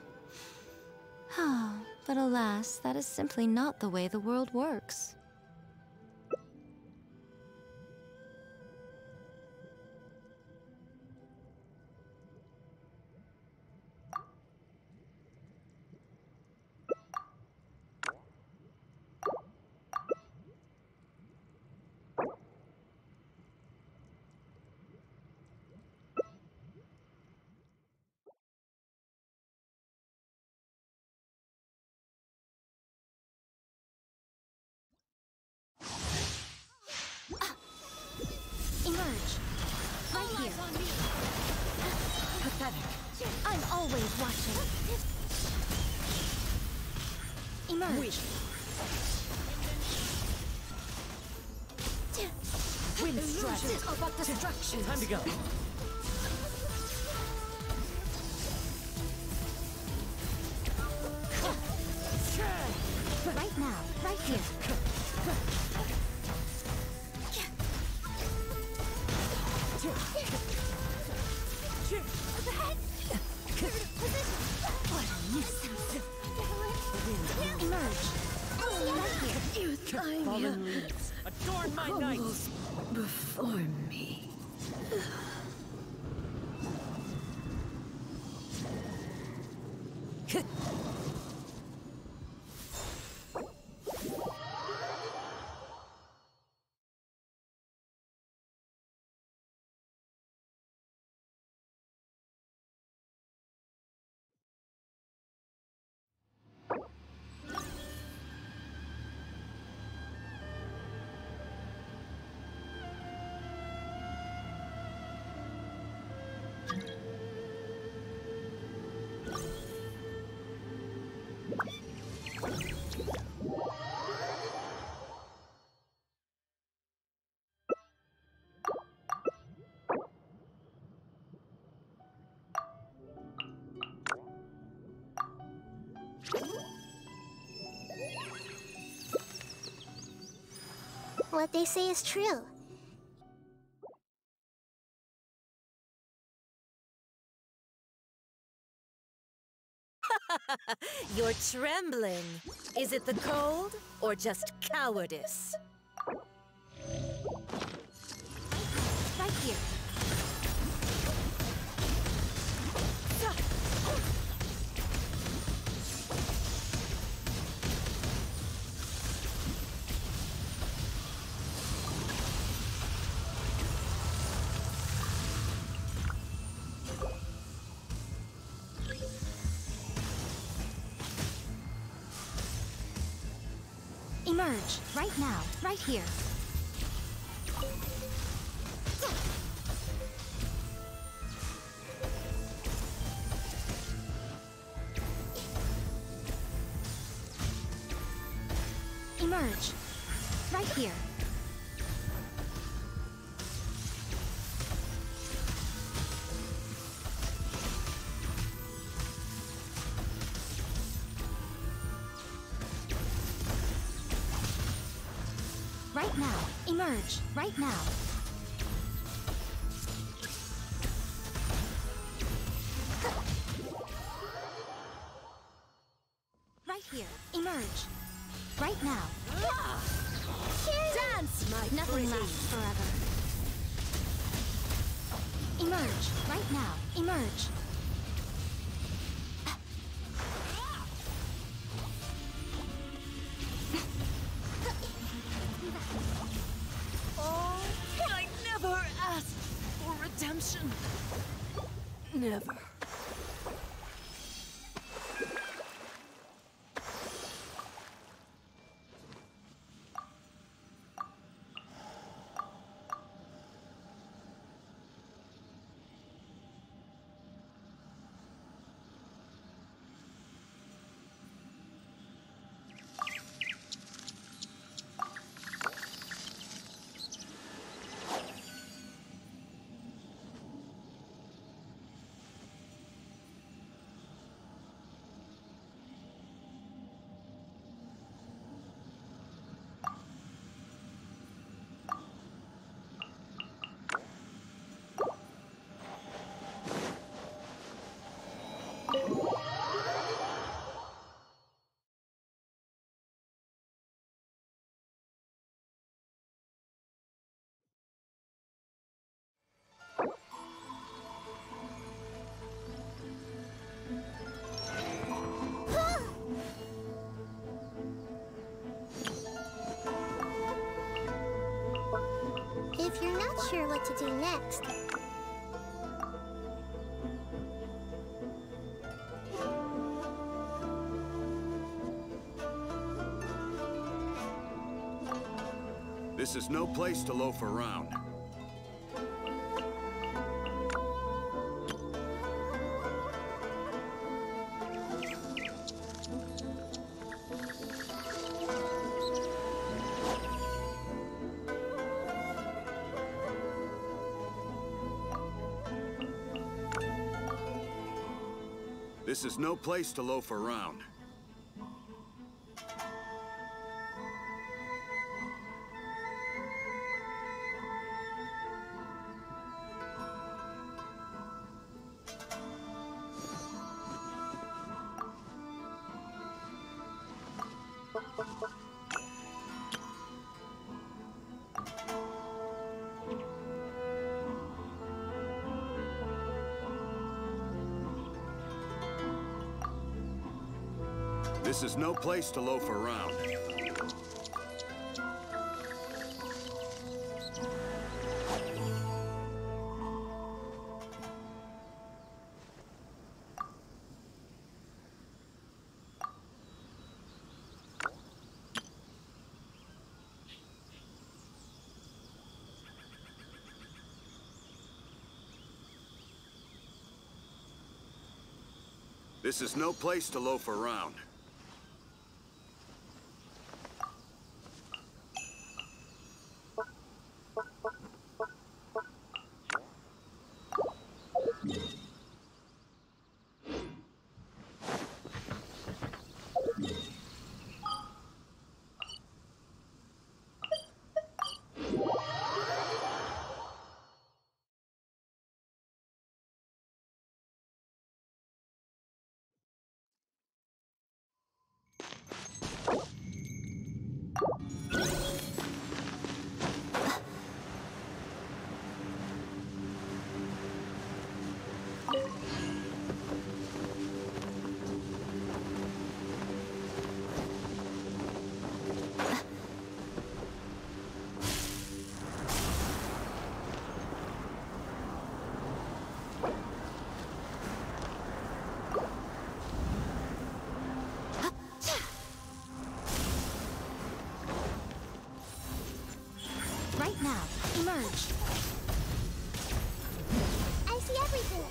But alas, that is simply not the way the world works. Emerge. Right here. Pathetic. I'm always watching. Emerge. Weak. Wind strike. About destruction. Time to go. Right now. Right here. What a nuisance! Emerge! Right here! Fallen leaves, adorn my night! Before me. What they say is true. You're trembling. Is it the cold or just cowardice? Right here. Emerge, right now, right here. Emerge, right here. Right now. Emerge. Right now. Right here. Emerge. Right now. Dance, my Nothing lasts forever. Emerge. Right now. Emerge. Oh, I never asked for redemption. Never. sure what to do next. This is no place to loaf around. This is no place to loaf around. This is no place to loaf around. This is no place to loaf around. Right now, emerge. I see everything.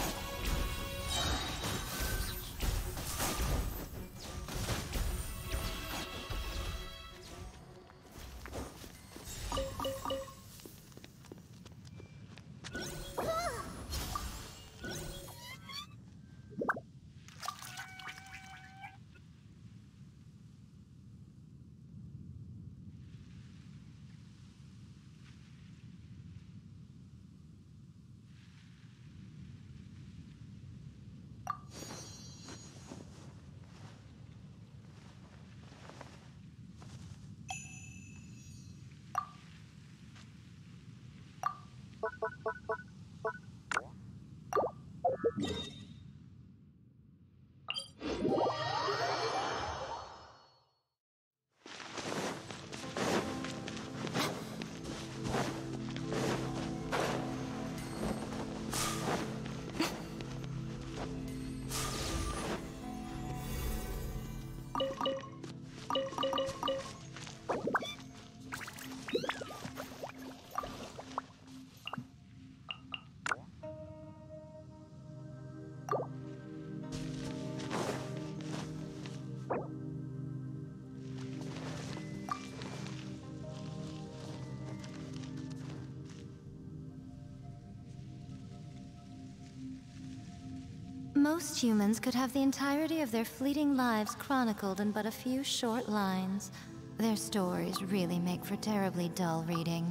Most humans could have the entirety of their fleeting lives chronicled in but a few short lines. Their stories really make for terribly dull reading.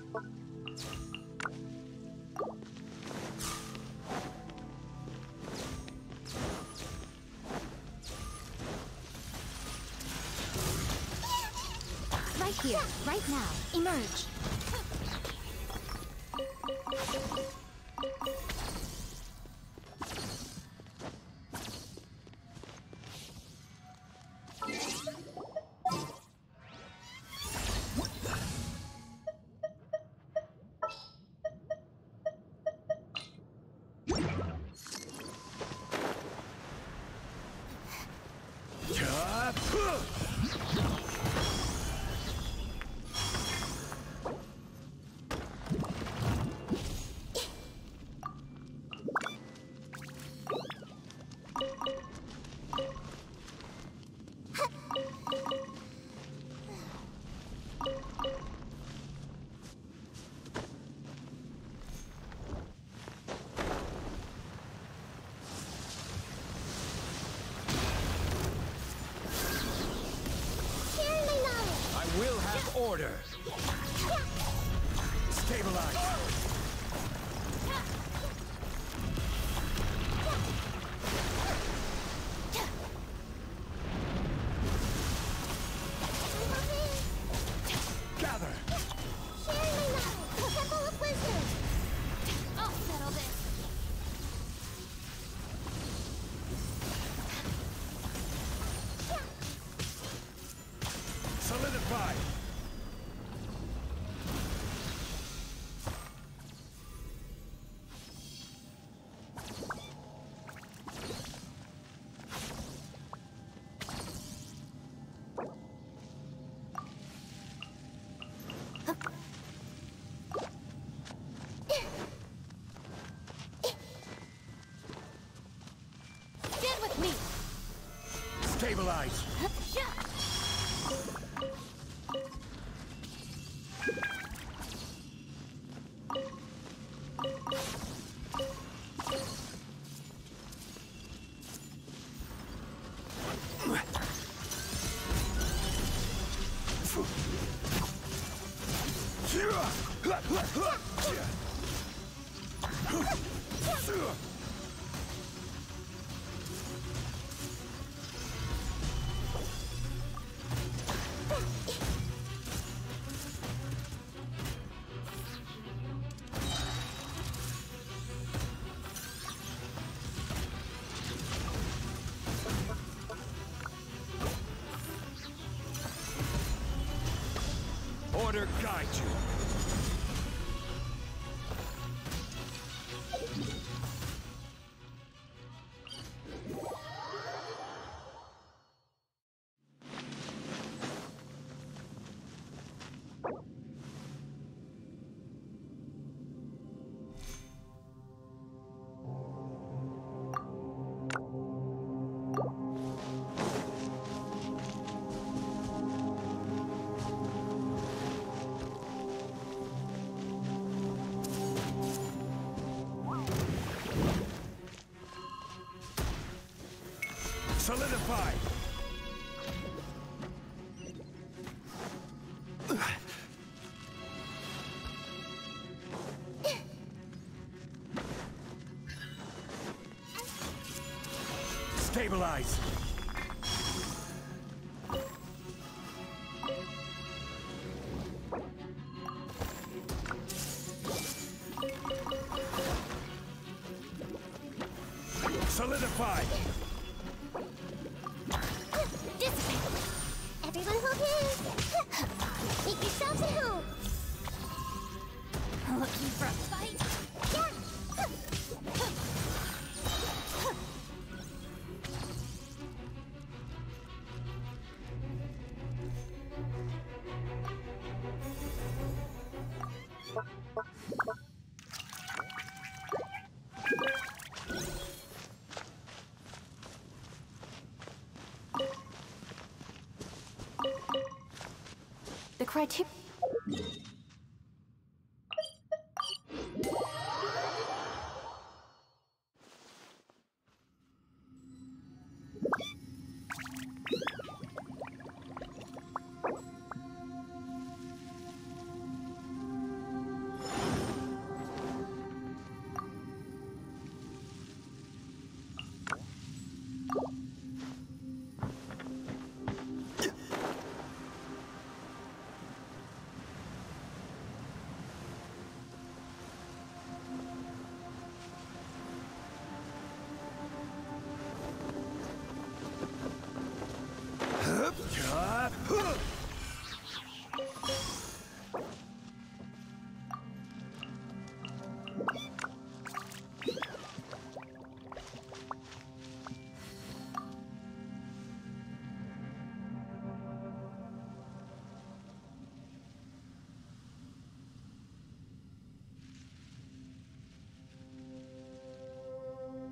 Right here, right now, emerge. We'll have order. Stabilize. Gather. Sharing my knowledge. Temple of Wisdom. I'll settle this. Solidify. Stand with me. Stabilize. Order guide you. Solidify! Stabilize! Solidify! Everyone hold hands. Make yourselves at home. Looking for a fight? Yeah. The criteria...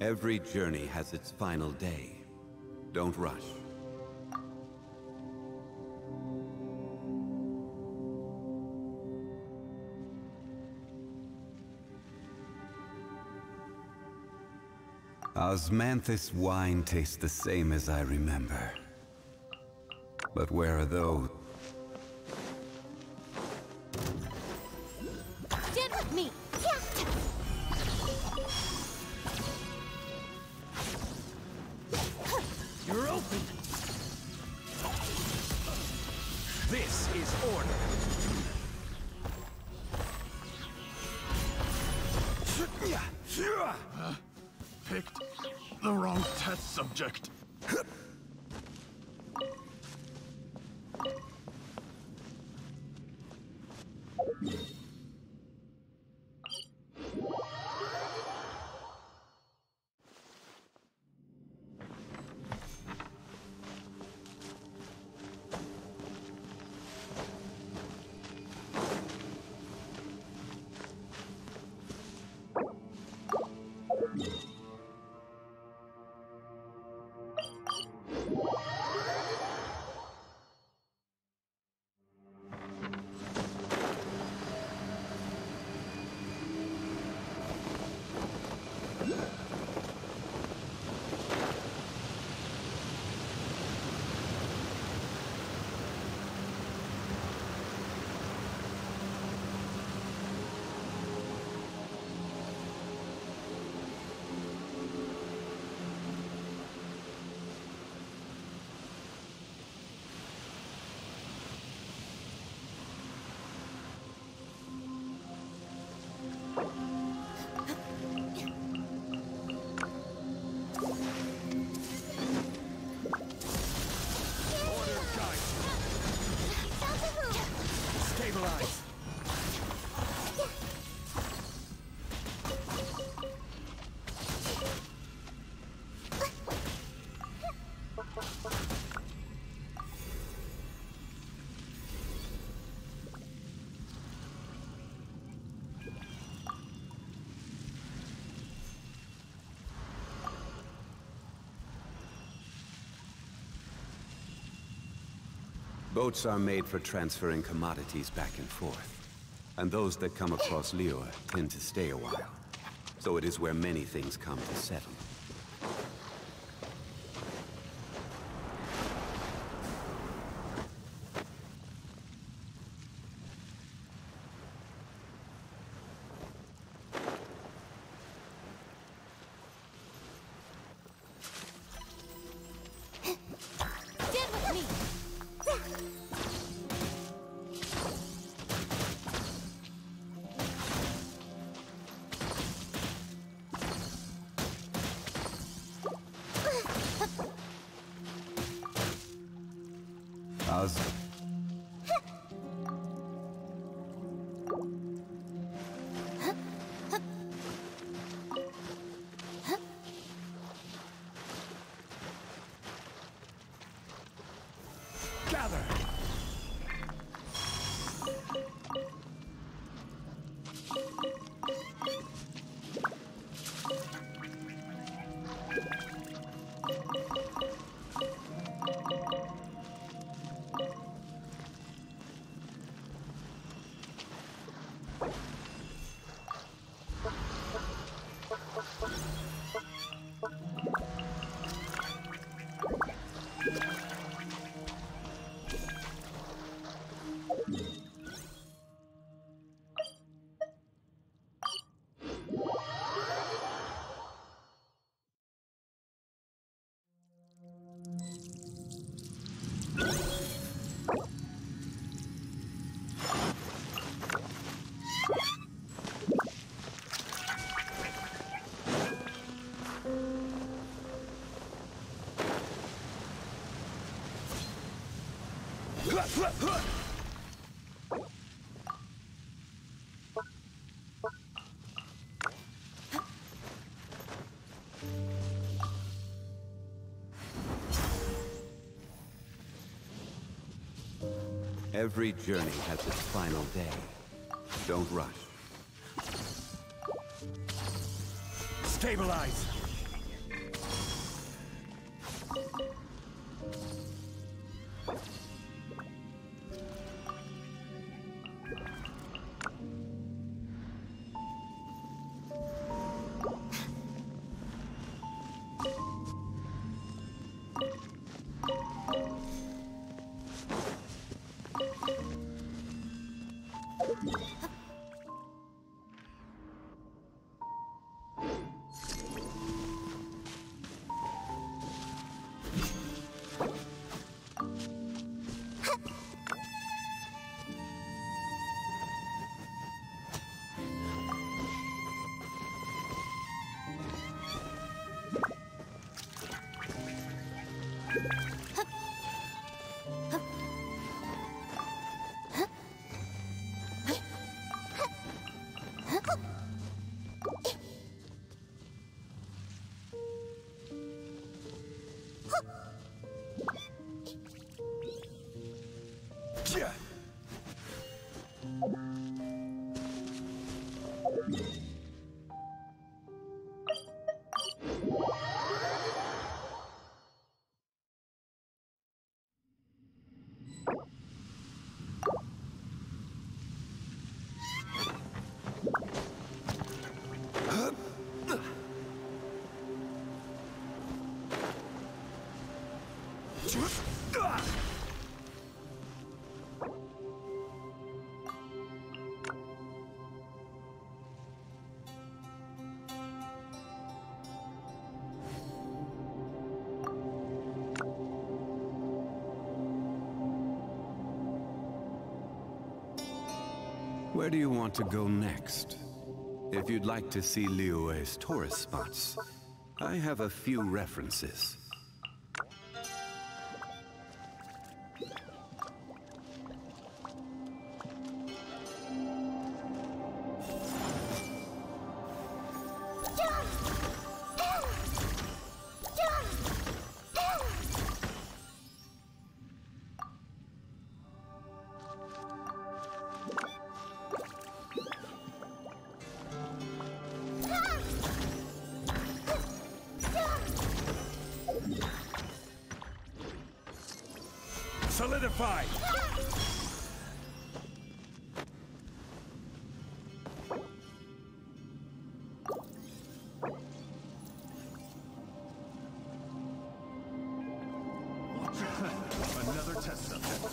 Every journey has its final day. Don't rush. Osmanthus wine tastes the same as I remember. But where are those? Stand with me! You're open! This is order! Uh, picked the wrong test subject. Stabilize! Boats are made for transferring commodities back and forth. And those that come across Liyue tend to stay a while. So it is where many things come to settle. Stand with me! Os... Gather! Every journey has its final day. Don't rush. Stabilize! Where do you want to go next? If you'd like to see Liyue's tourist spots, I have a few references. Solidify! Another test subject.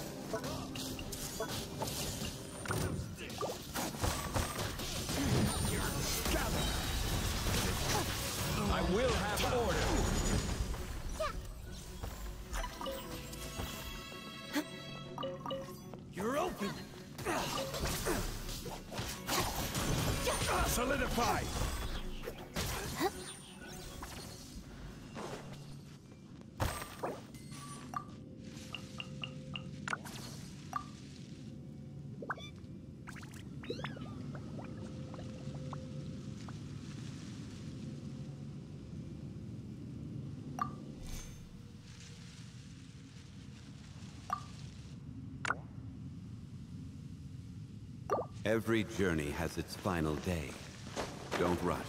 Gather! I will have order! You're open! Solidify! Every journey has its final day. Don't rush.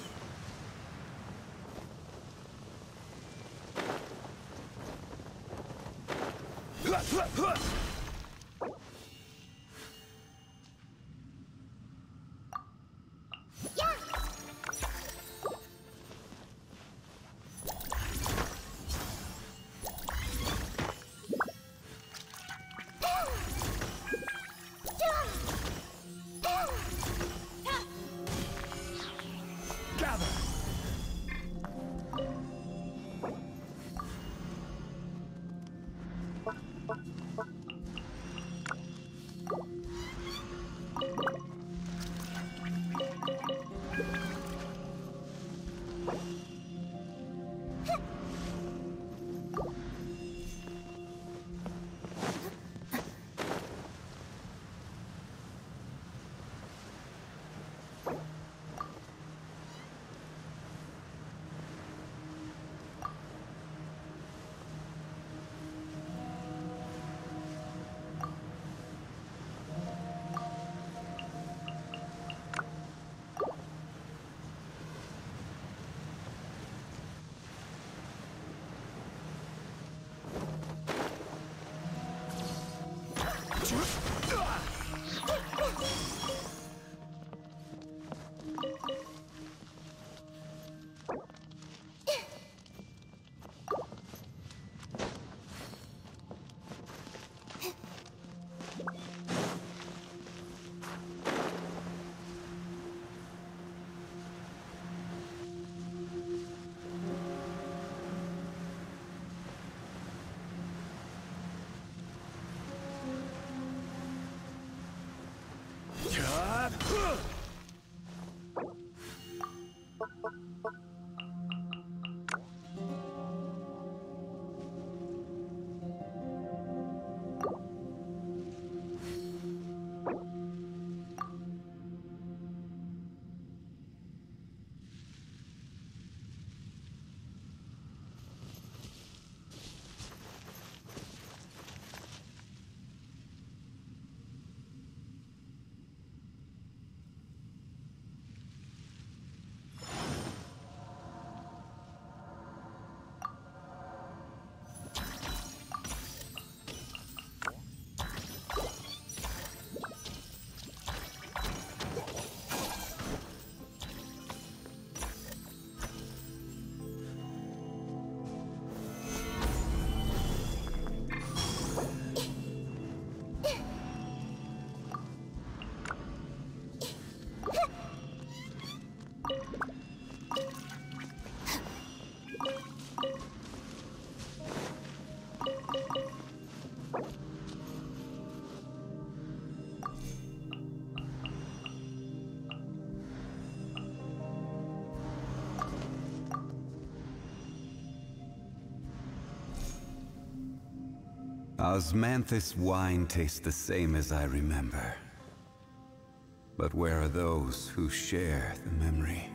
Osmanthus wine tastes the same as I remember. But where are those who share the memory?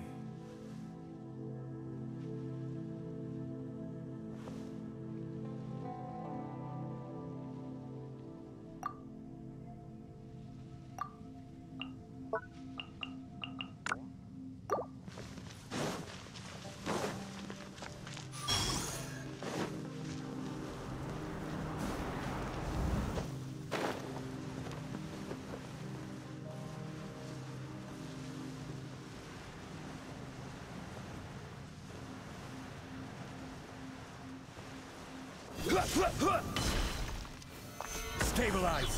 Stabilize!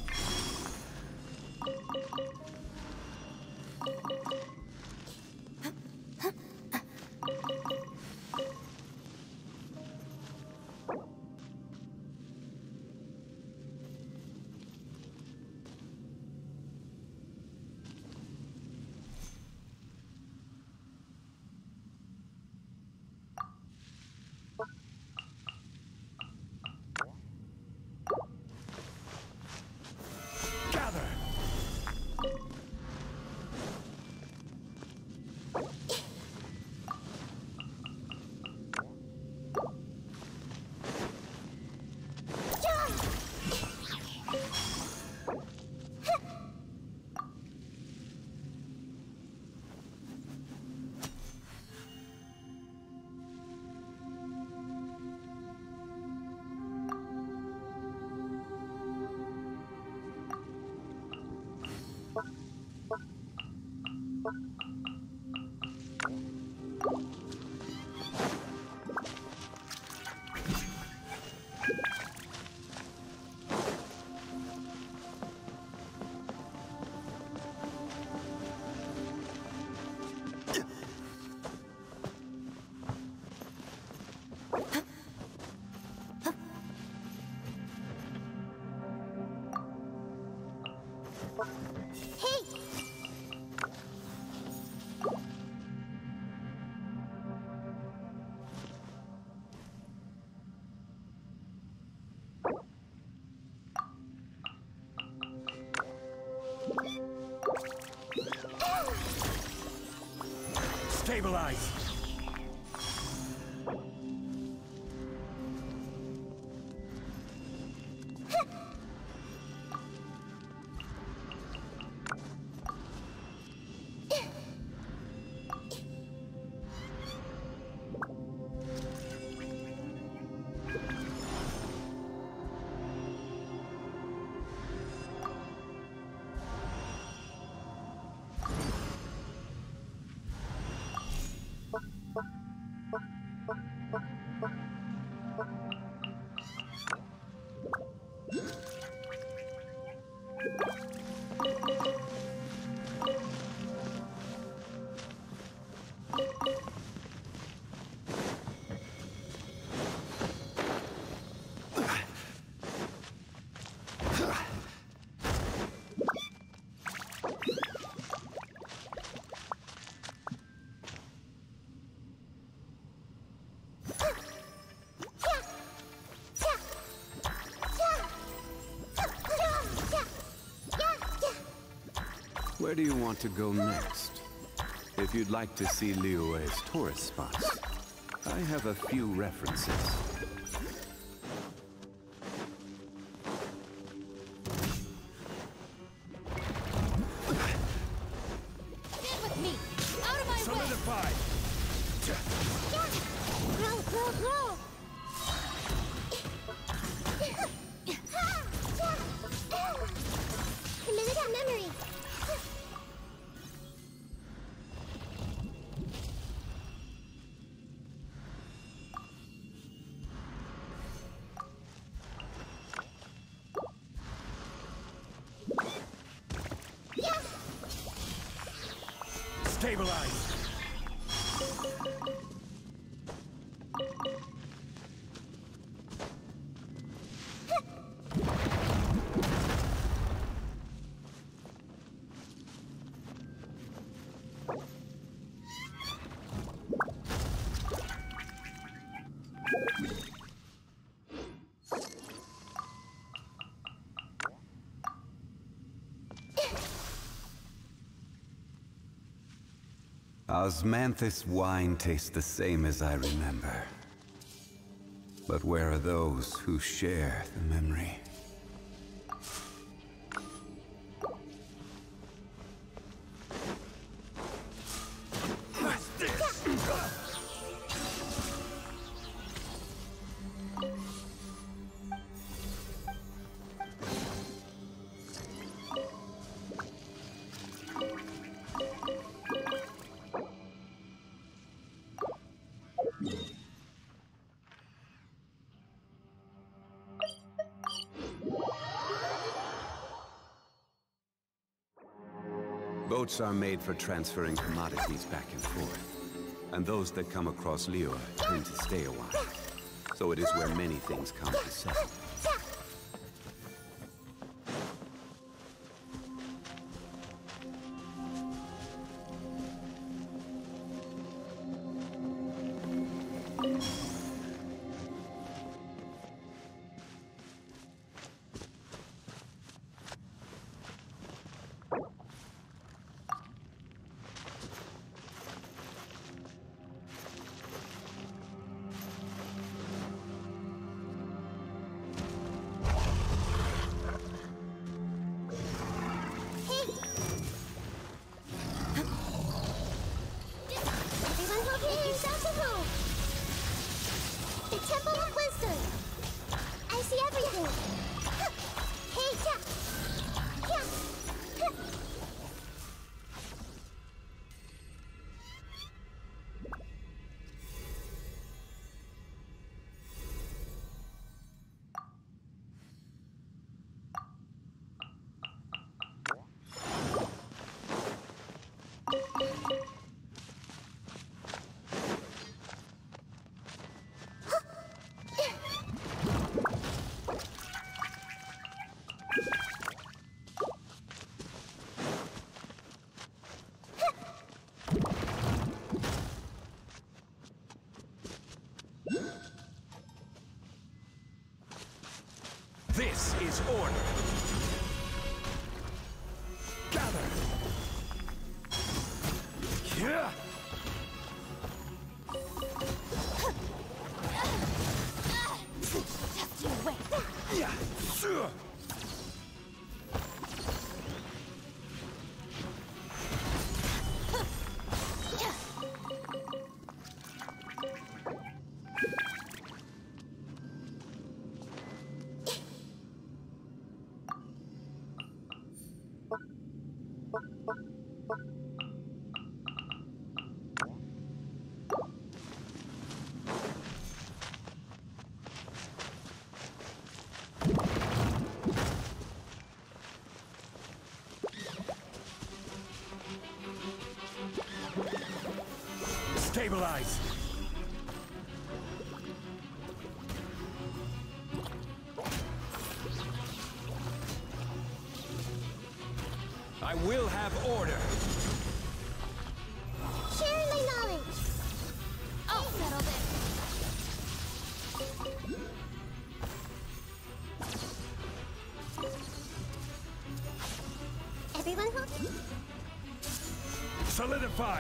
Stabilize! Where do you want to go next? If you'd like to see Liyue's tourist spots, I have a few references. Get with me! Out of my way! Solidify! Grow, grow, grow! Remember that memory! Stabilize! Osmanthus wine tastes the same as I remember. But where are those who share the memory? Boats are made for transferring commodities back and forth. And those that come across Liyue tend to stay a while. So it is where many things come to settle. The Temple of Wisdom! I see everything! Hey, yeah! Yeah! This is order. Gather. Yeah. Just you wait. Yeah. Sure. Stabilize. I will have order. Sharing my knowledge. I'll settle this. Everyone hold. Solidify.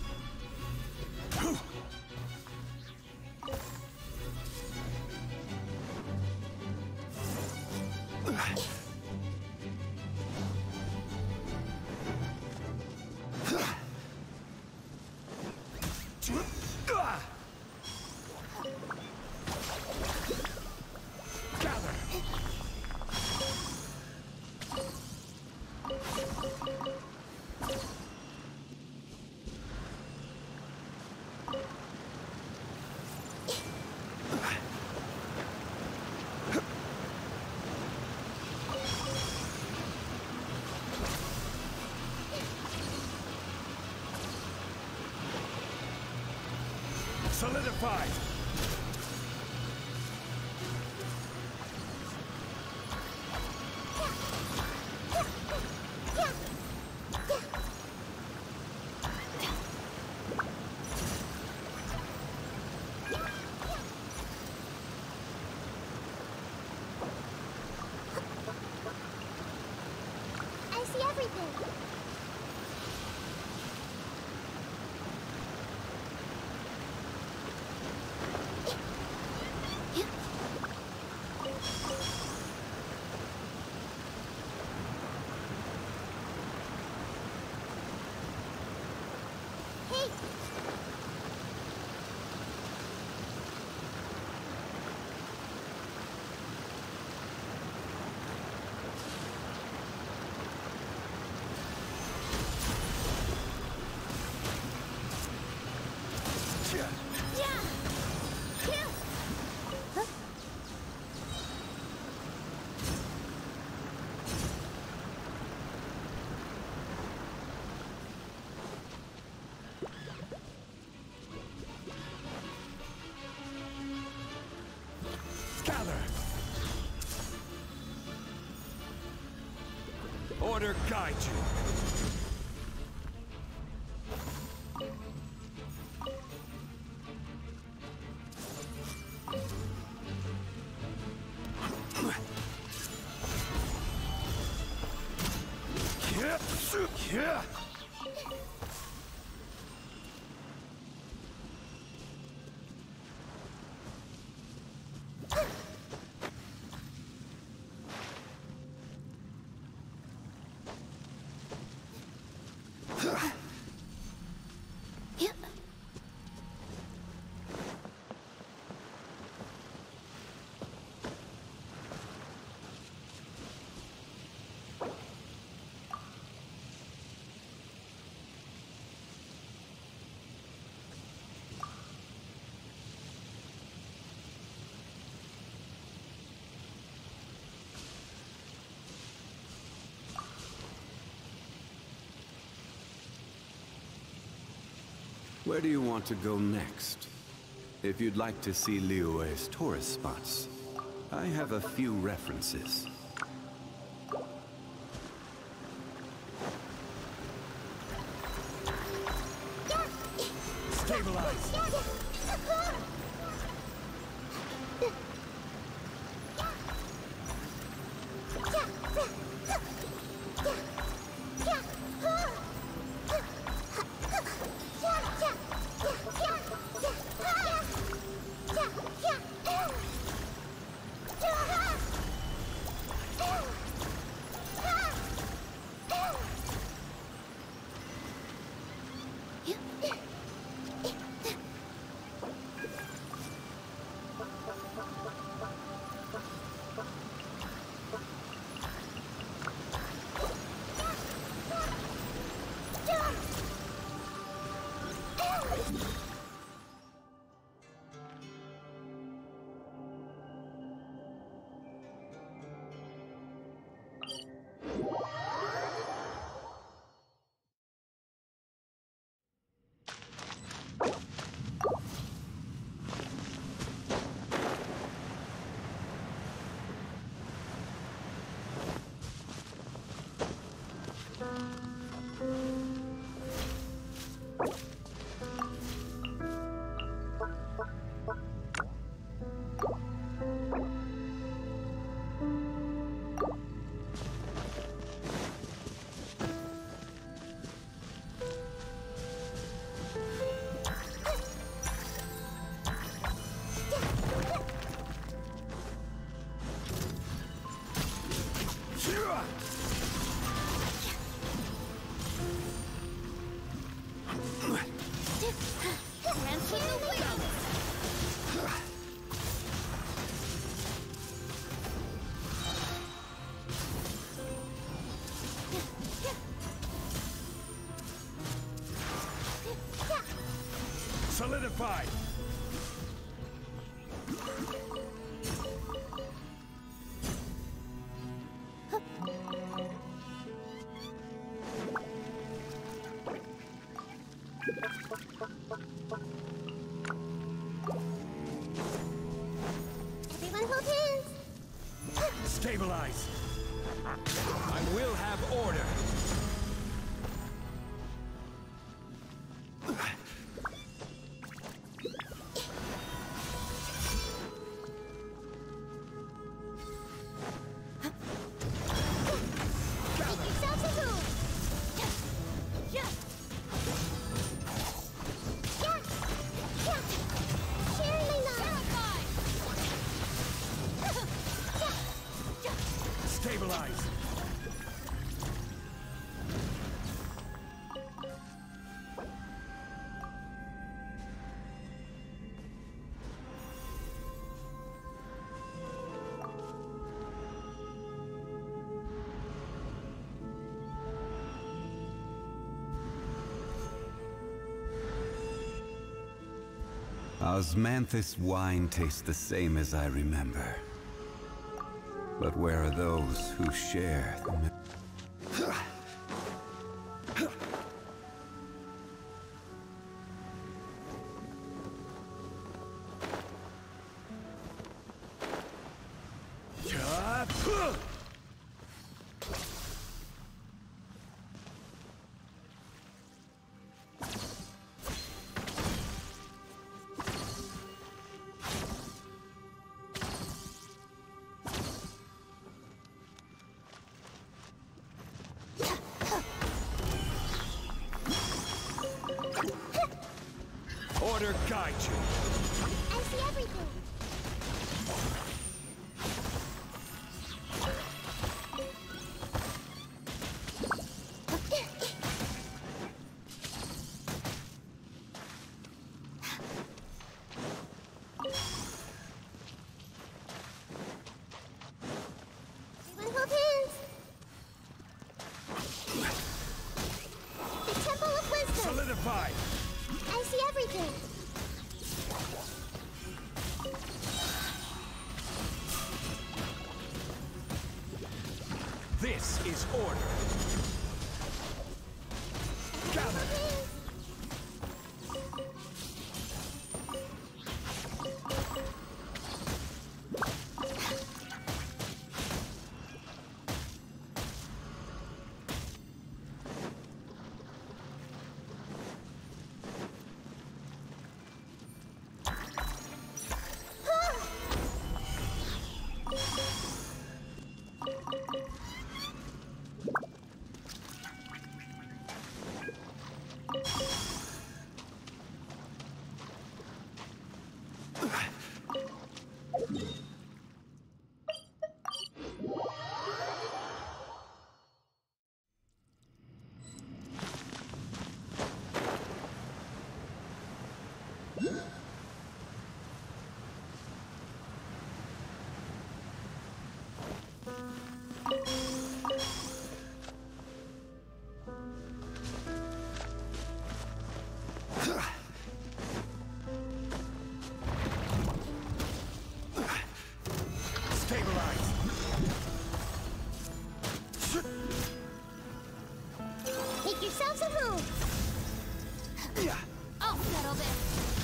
Solidified. I see everything. order guide you. Yeah. Where do you want to go next? If you'd like to see Liyue's tourist spots, I have a few references. Stabilize! Solidified! Everyone hold hands! Stabilize! I will have order! Stabilize! Osmanthus wine tastes the same as I remember. But where are those who share the mi- order guide you. I see everything. Everyone hold hands. The Temple of Wisdom. Solidify. I see everything. This is order. Gather. Stabilize. Make yourselves at home. I'll settle this.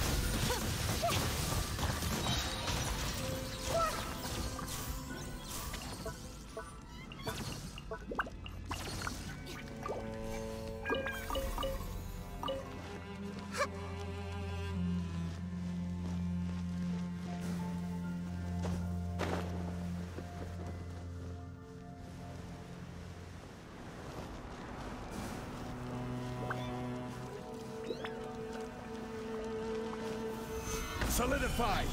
Solidify.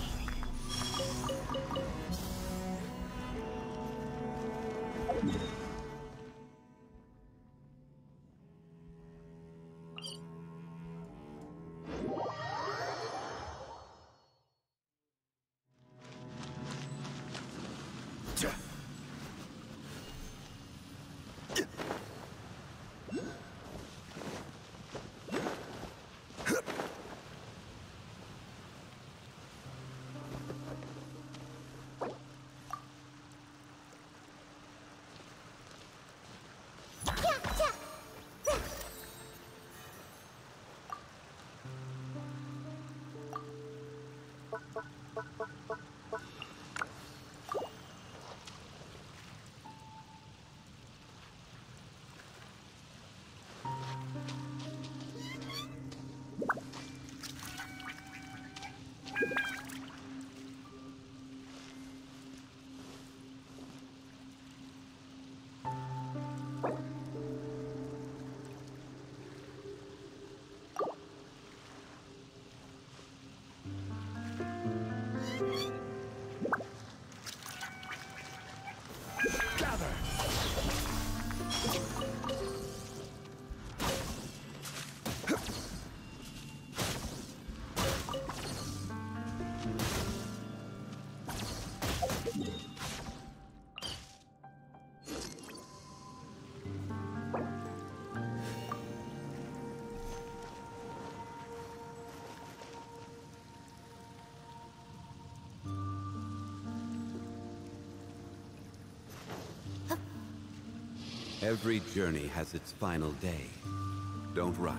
Every journey has its final day. Don't rush.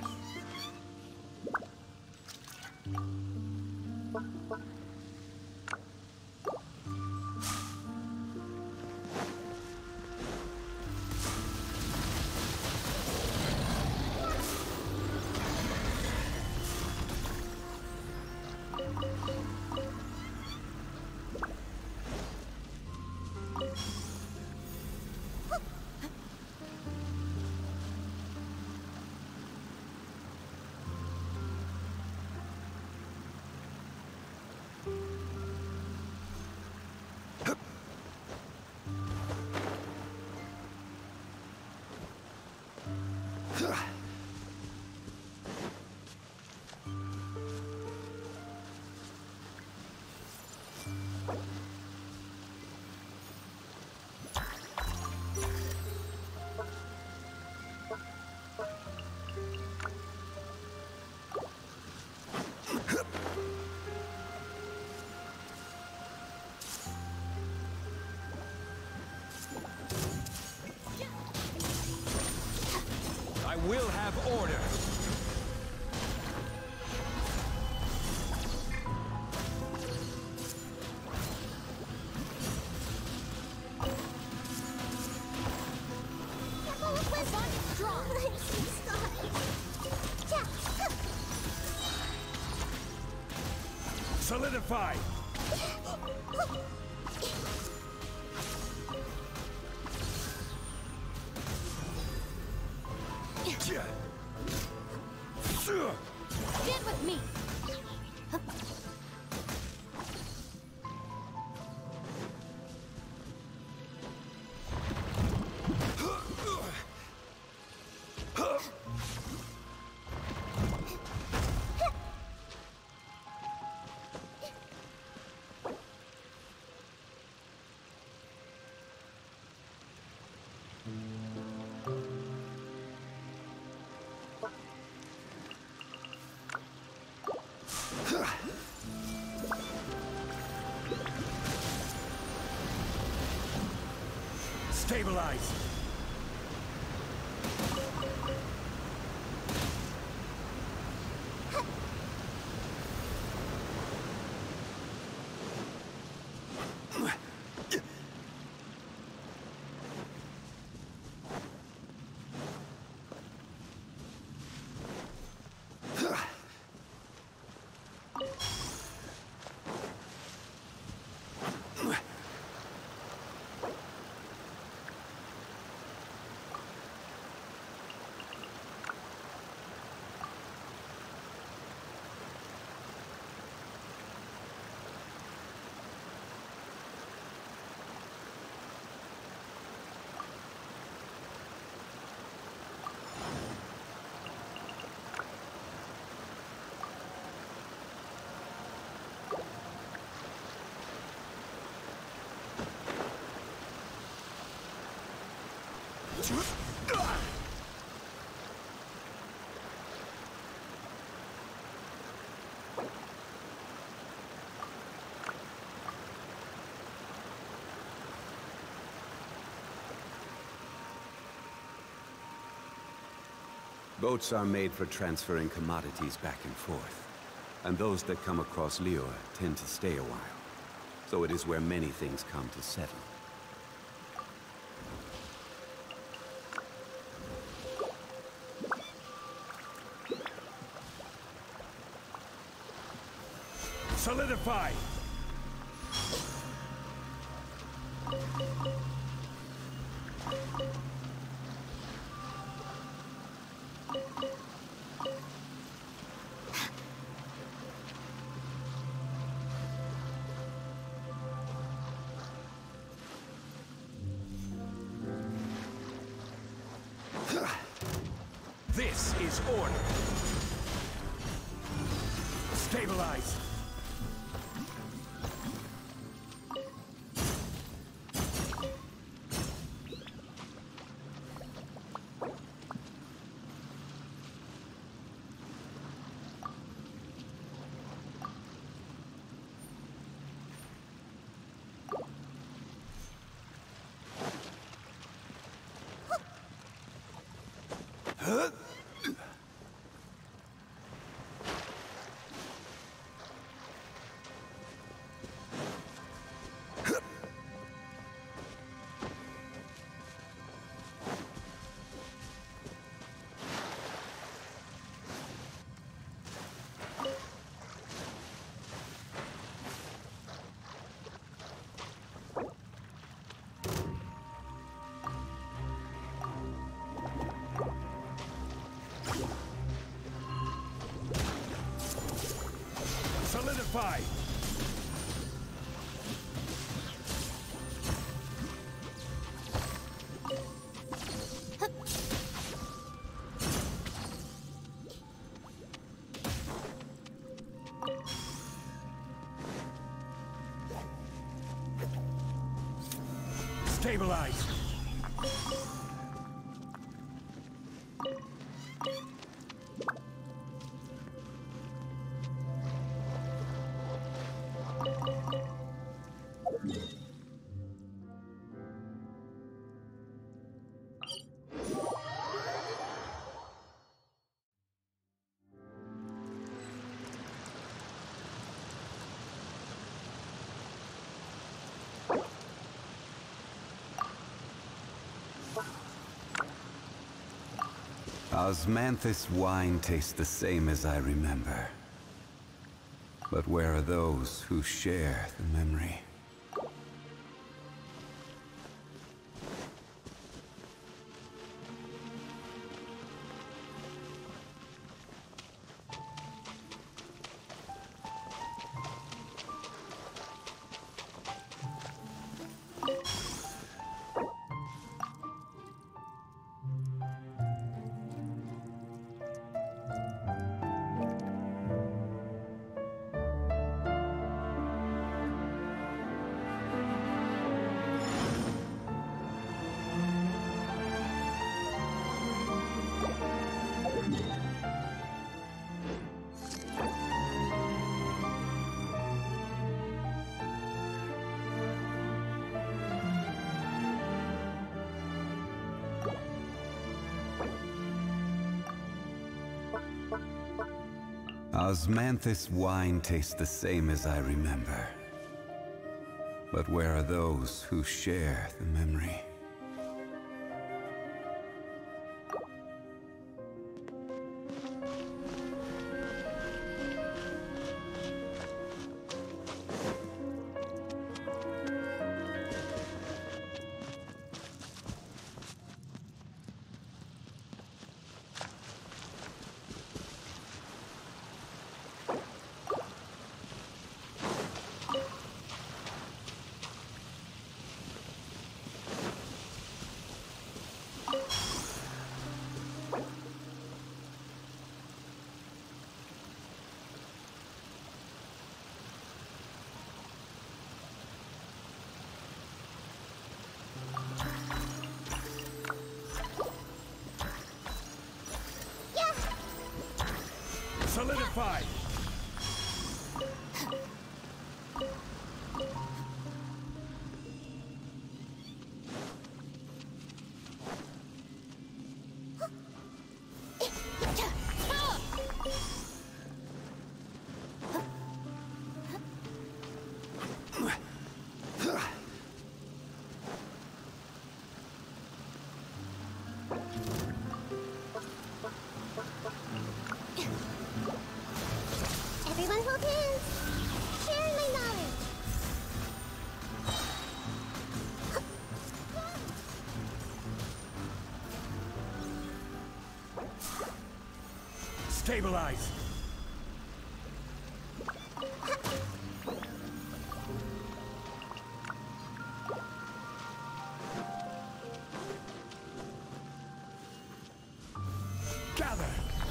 I will have order. Solidify! Get with me! Stabilize! Boats are made for transferring commodities back and forth. And those that come across Liyue tend to stay a while. So it is where many things come to settle. Solidify! This is order. Stabilize. Stabilize! Osmanthus wine tastes the same as I remember. But where are those who share the memory? Osmanthus wine tastes the same as I remember. But where are those who share the memory? Solidify! Everyone hold hands! Share my knowledge! Stabilize! Gather!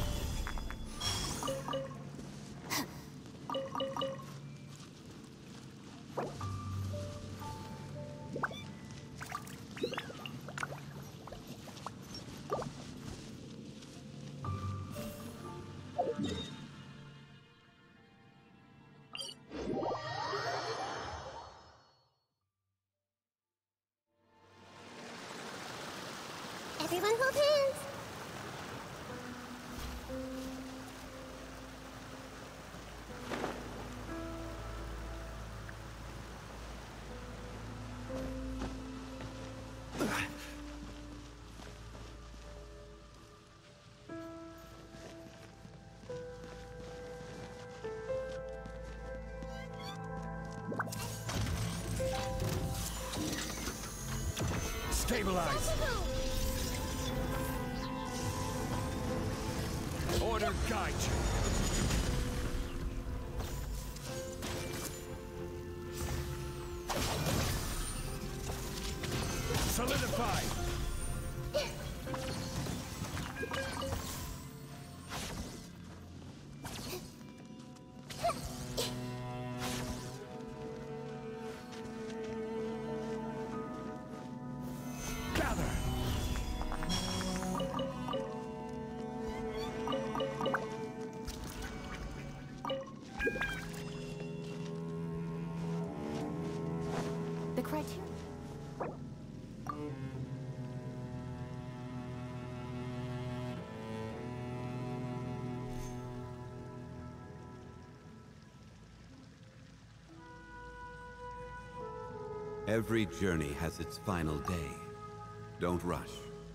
Everyone hold hands! Stabilize! Order guide you! Solidify! criteria. Every journey has its final day. Don't rush.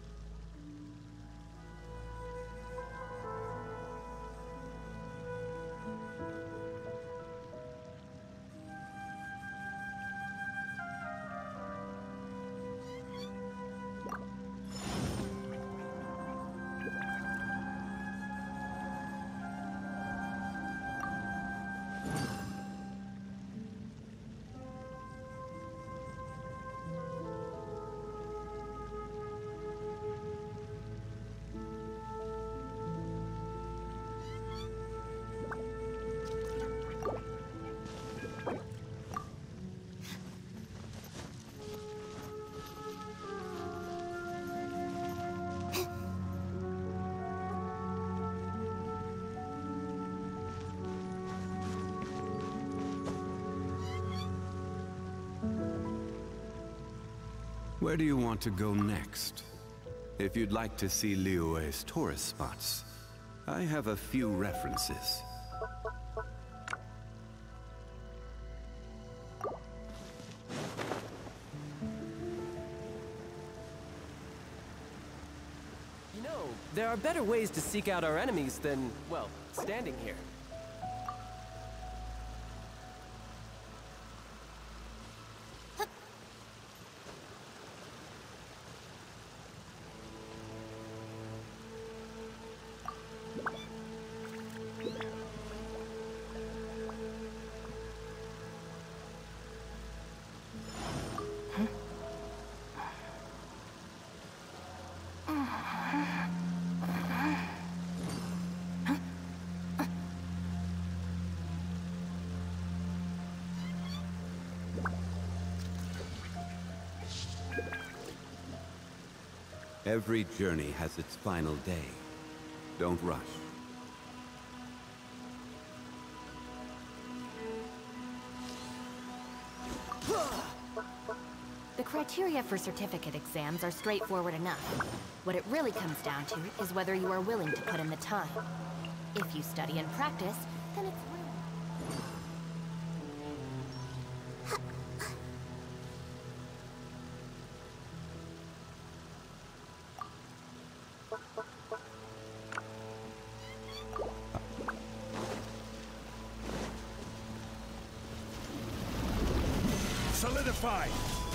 Where do you want to go next? If you'd like to see Liyue's tourist spots, I have a few references. You know, there are better ways to seek out our enemies than, well, standing here. Every journey has its final day. Don't rush. The criteria for certificate exams are straightforward enough. What it really comes down to is whether you are willing to put in the time. If you study and practice, then it's real. Solidified!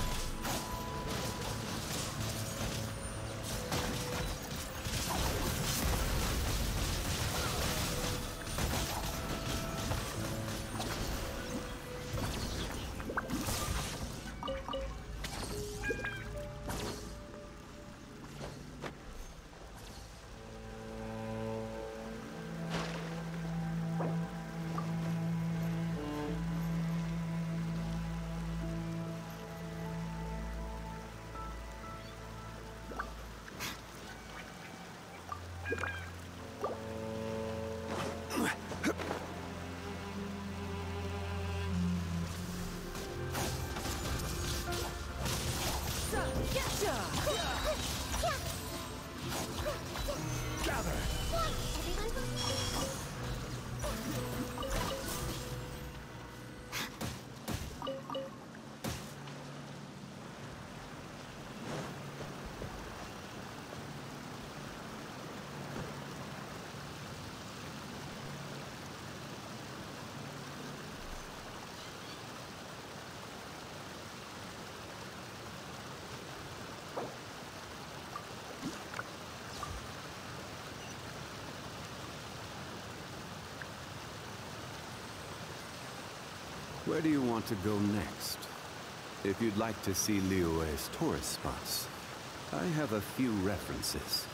Where do you want to go next? If you'd like to see Liyue's tourist spots, I have a few references.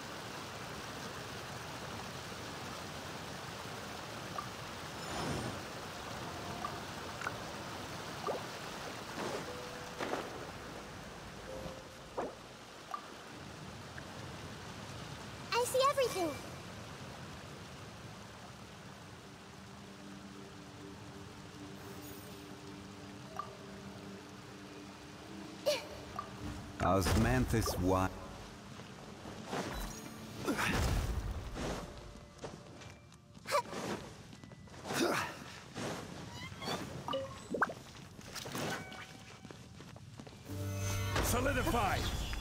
I see everything. Osmanthus what? Solidify!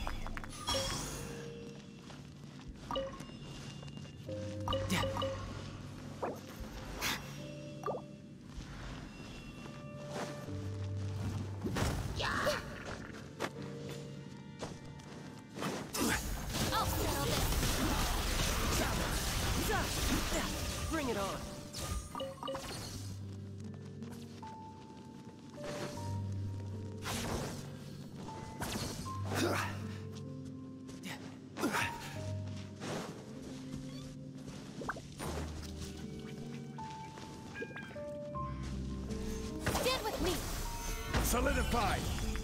Bring it on. Stand with me. Solidify!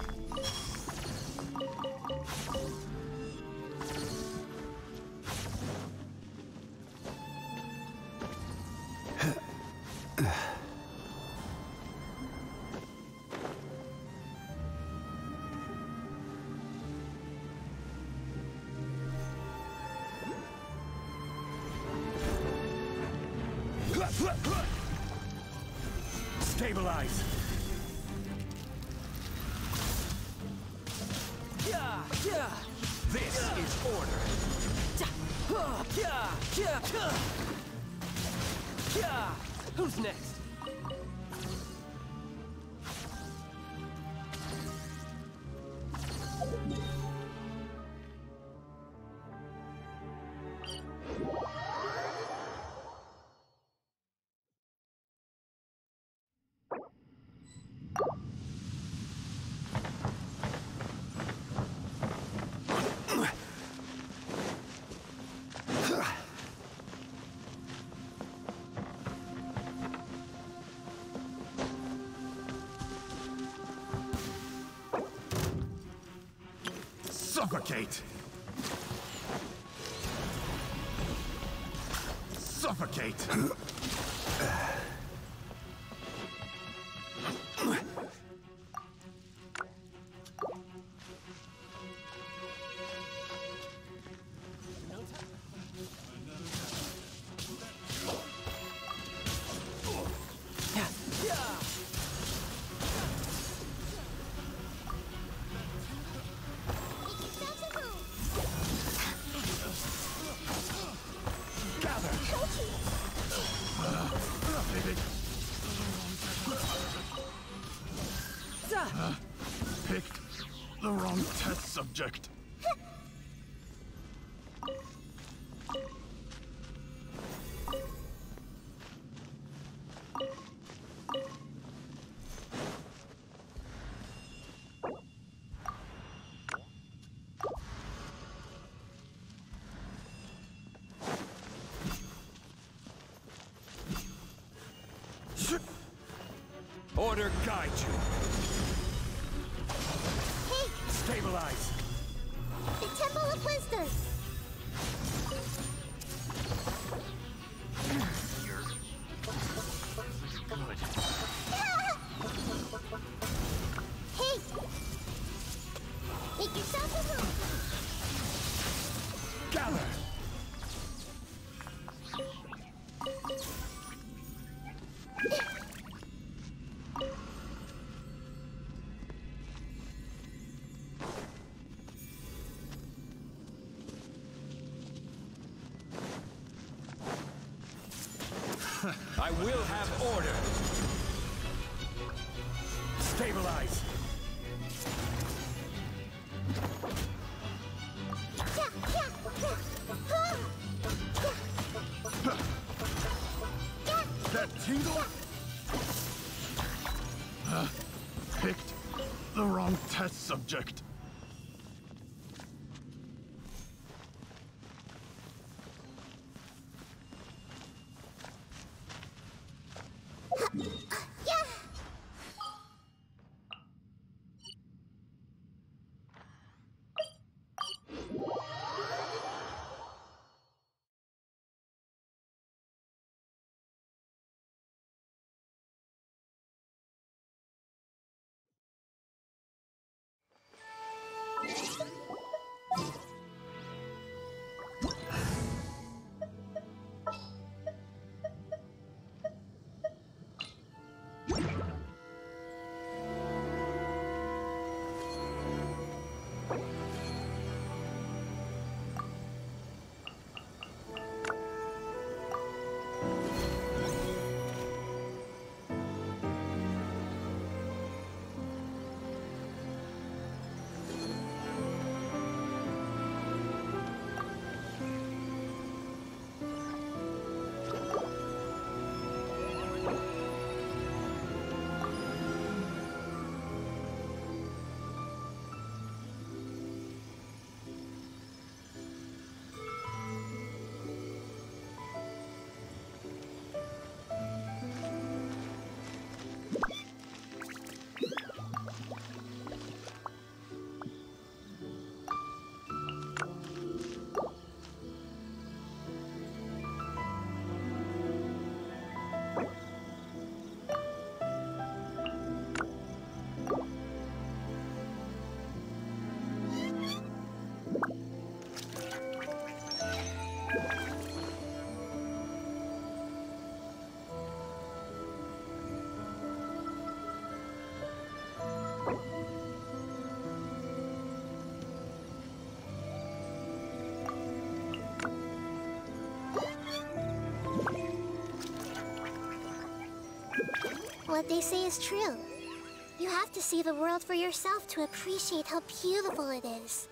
Stabilize! Yeah, yeah. This is order! Yeah, yeah, yeah. Yeah. Who's next? Suffocate! Suffocate! Uh, picked the wrong test subject. Order guide you. Hey! Stabilize. The Temple of Wisdom! Good. Hey! Make yourself a room! Gather. I will have order. Stabilize. That tingle? Uh, picked the wrong test subject. What they say is true. You have to see the world for yourself to appreciate how beautiful it is.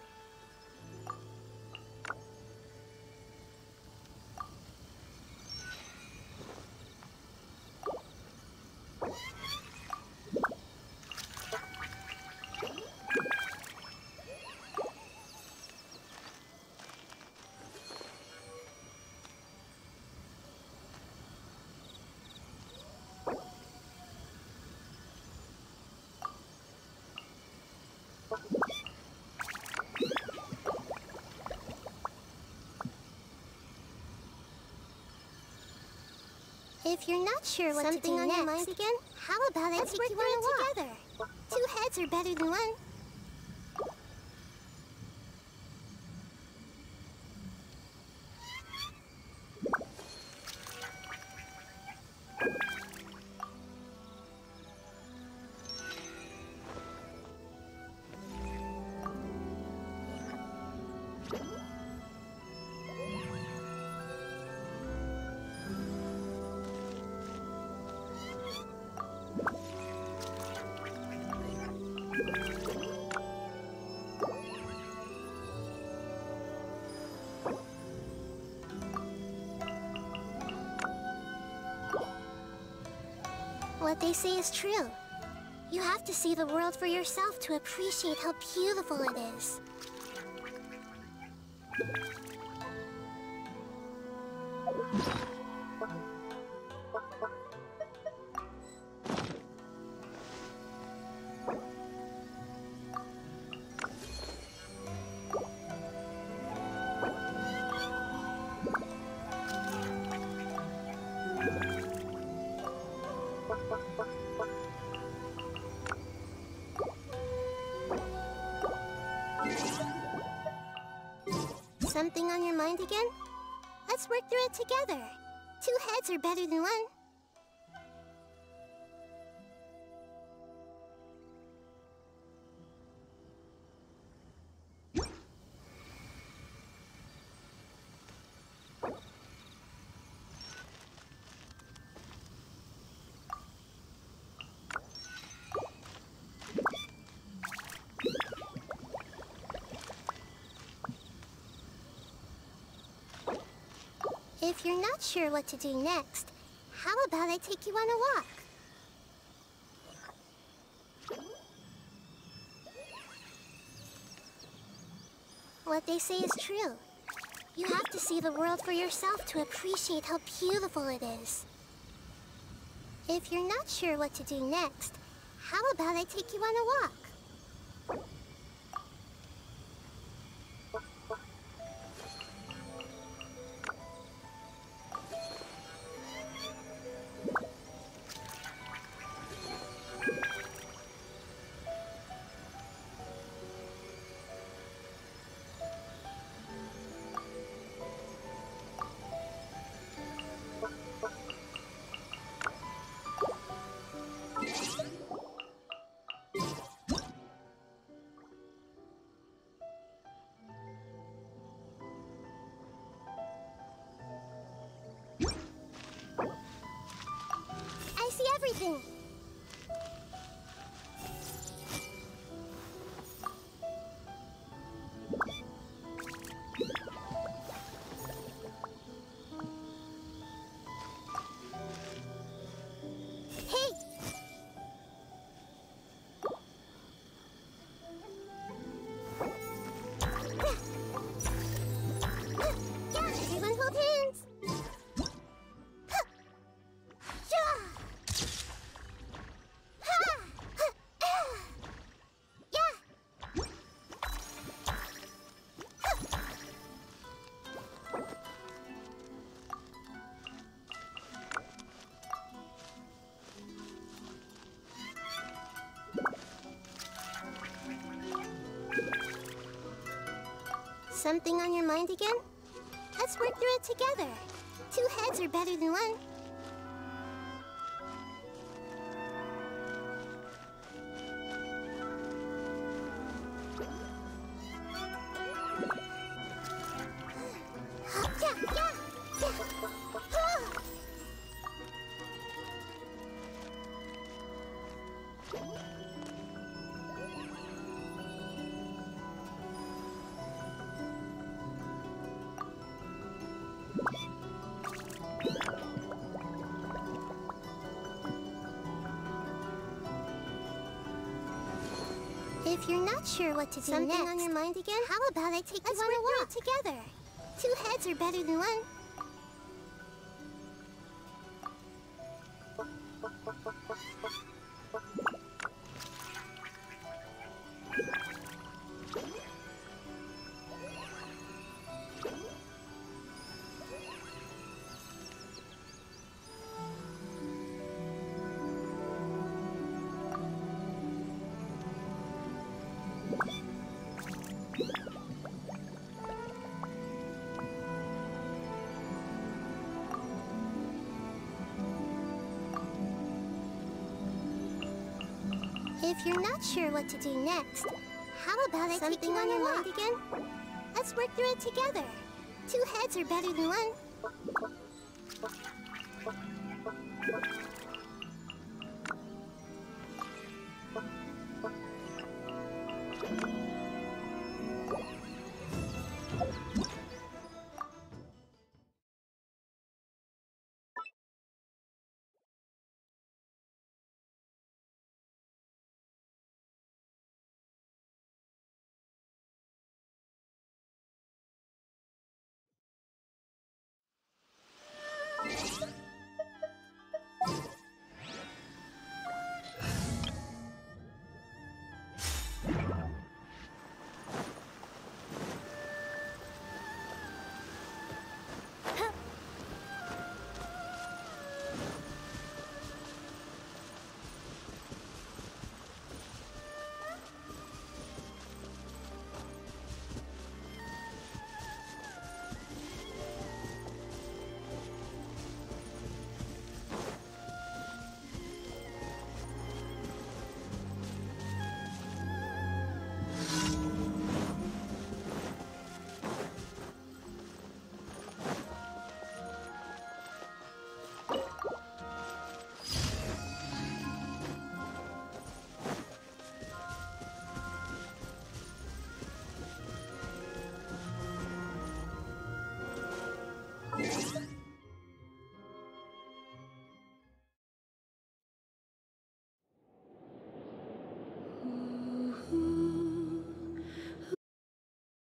If you're not sure what Something to do on next, your mind again, how about I take you on a walk? Together. Two heads are better than one. What they say is true. You have to see the world for yourself to appreciate how beautiful it is. Something on your mind again? Let's work through it together. Two heads are better than one. If you're not sure what to do next, how about I take you on a walk? What they say is true. You have to see the world for yourself to appreciate how beautiful it is. If you're not sure what to do next, how about I take you on a walk? I see everything. Something on your mind again? Let's work through it together. Two heads are better than one. If you're not sure what to do Something next, on your mind again? How about I take Let's you on a walk together? Two heads are better than one. If you're not sure what to do next, how about I take you on a walk again? Let's work through it together. Two heads are better than one.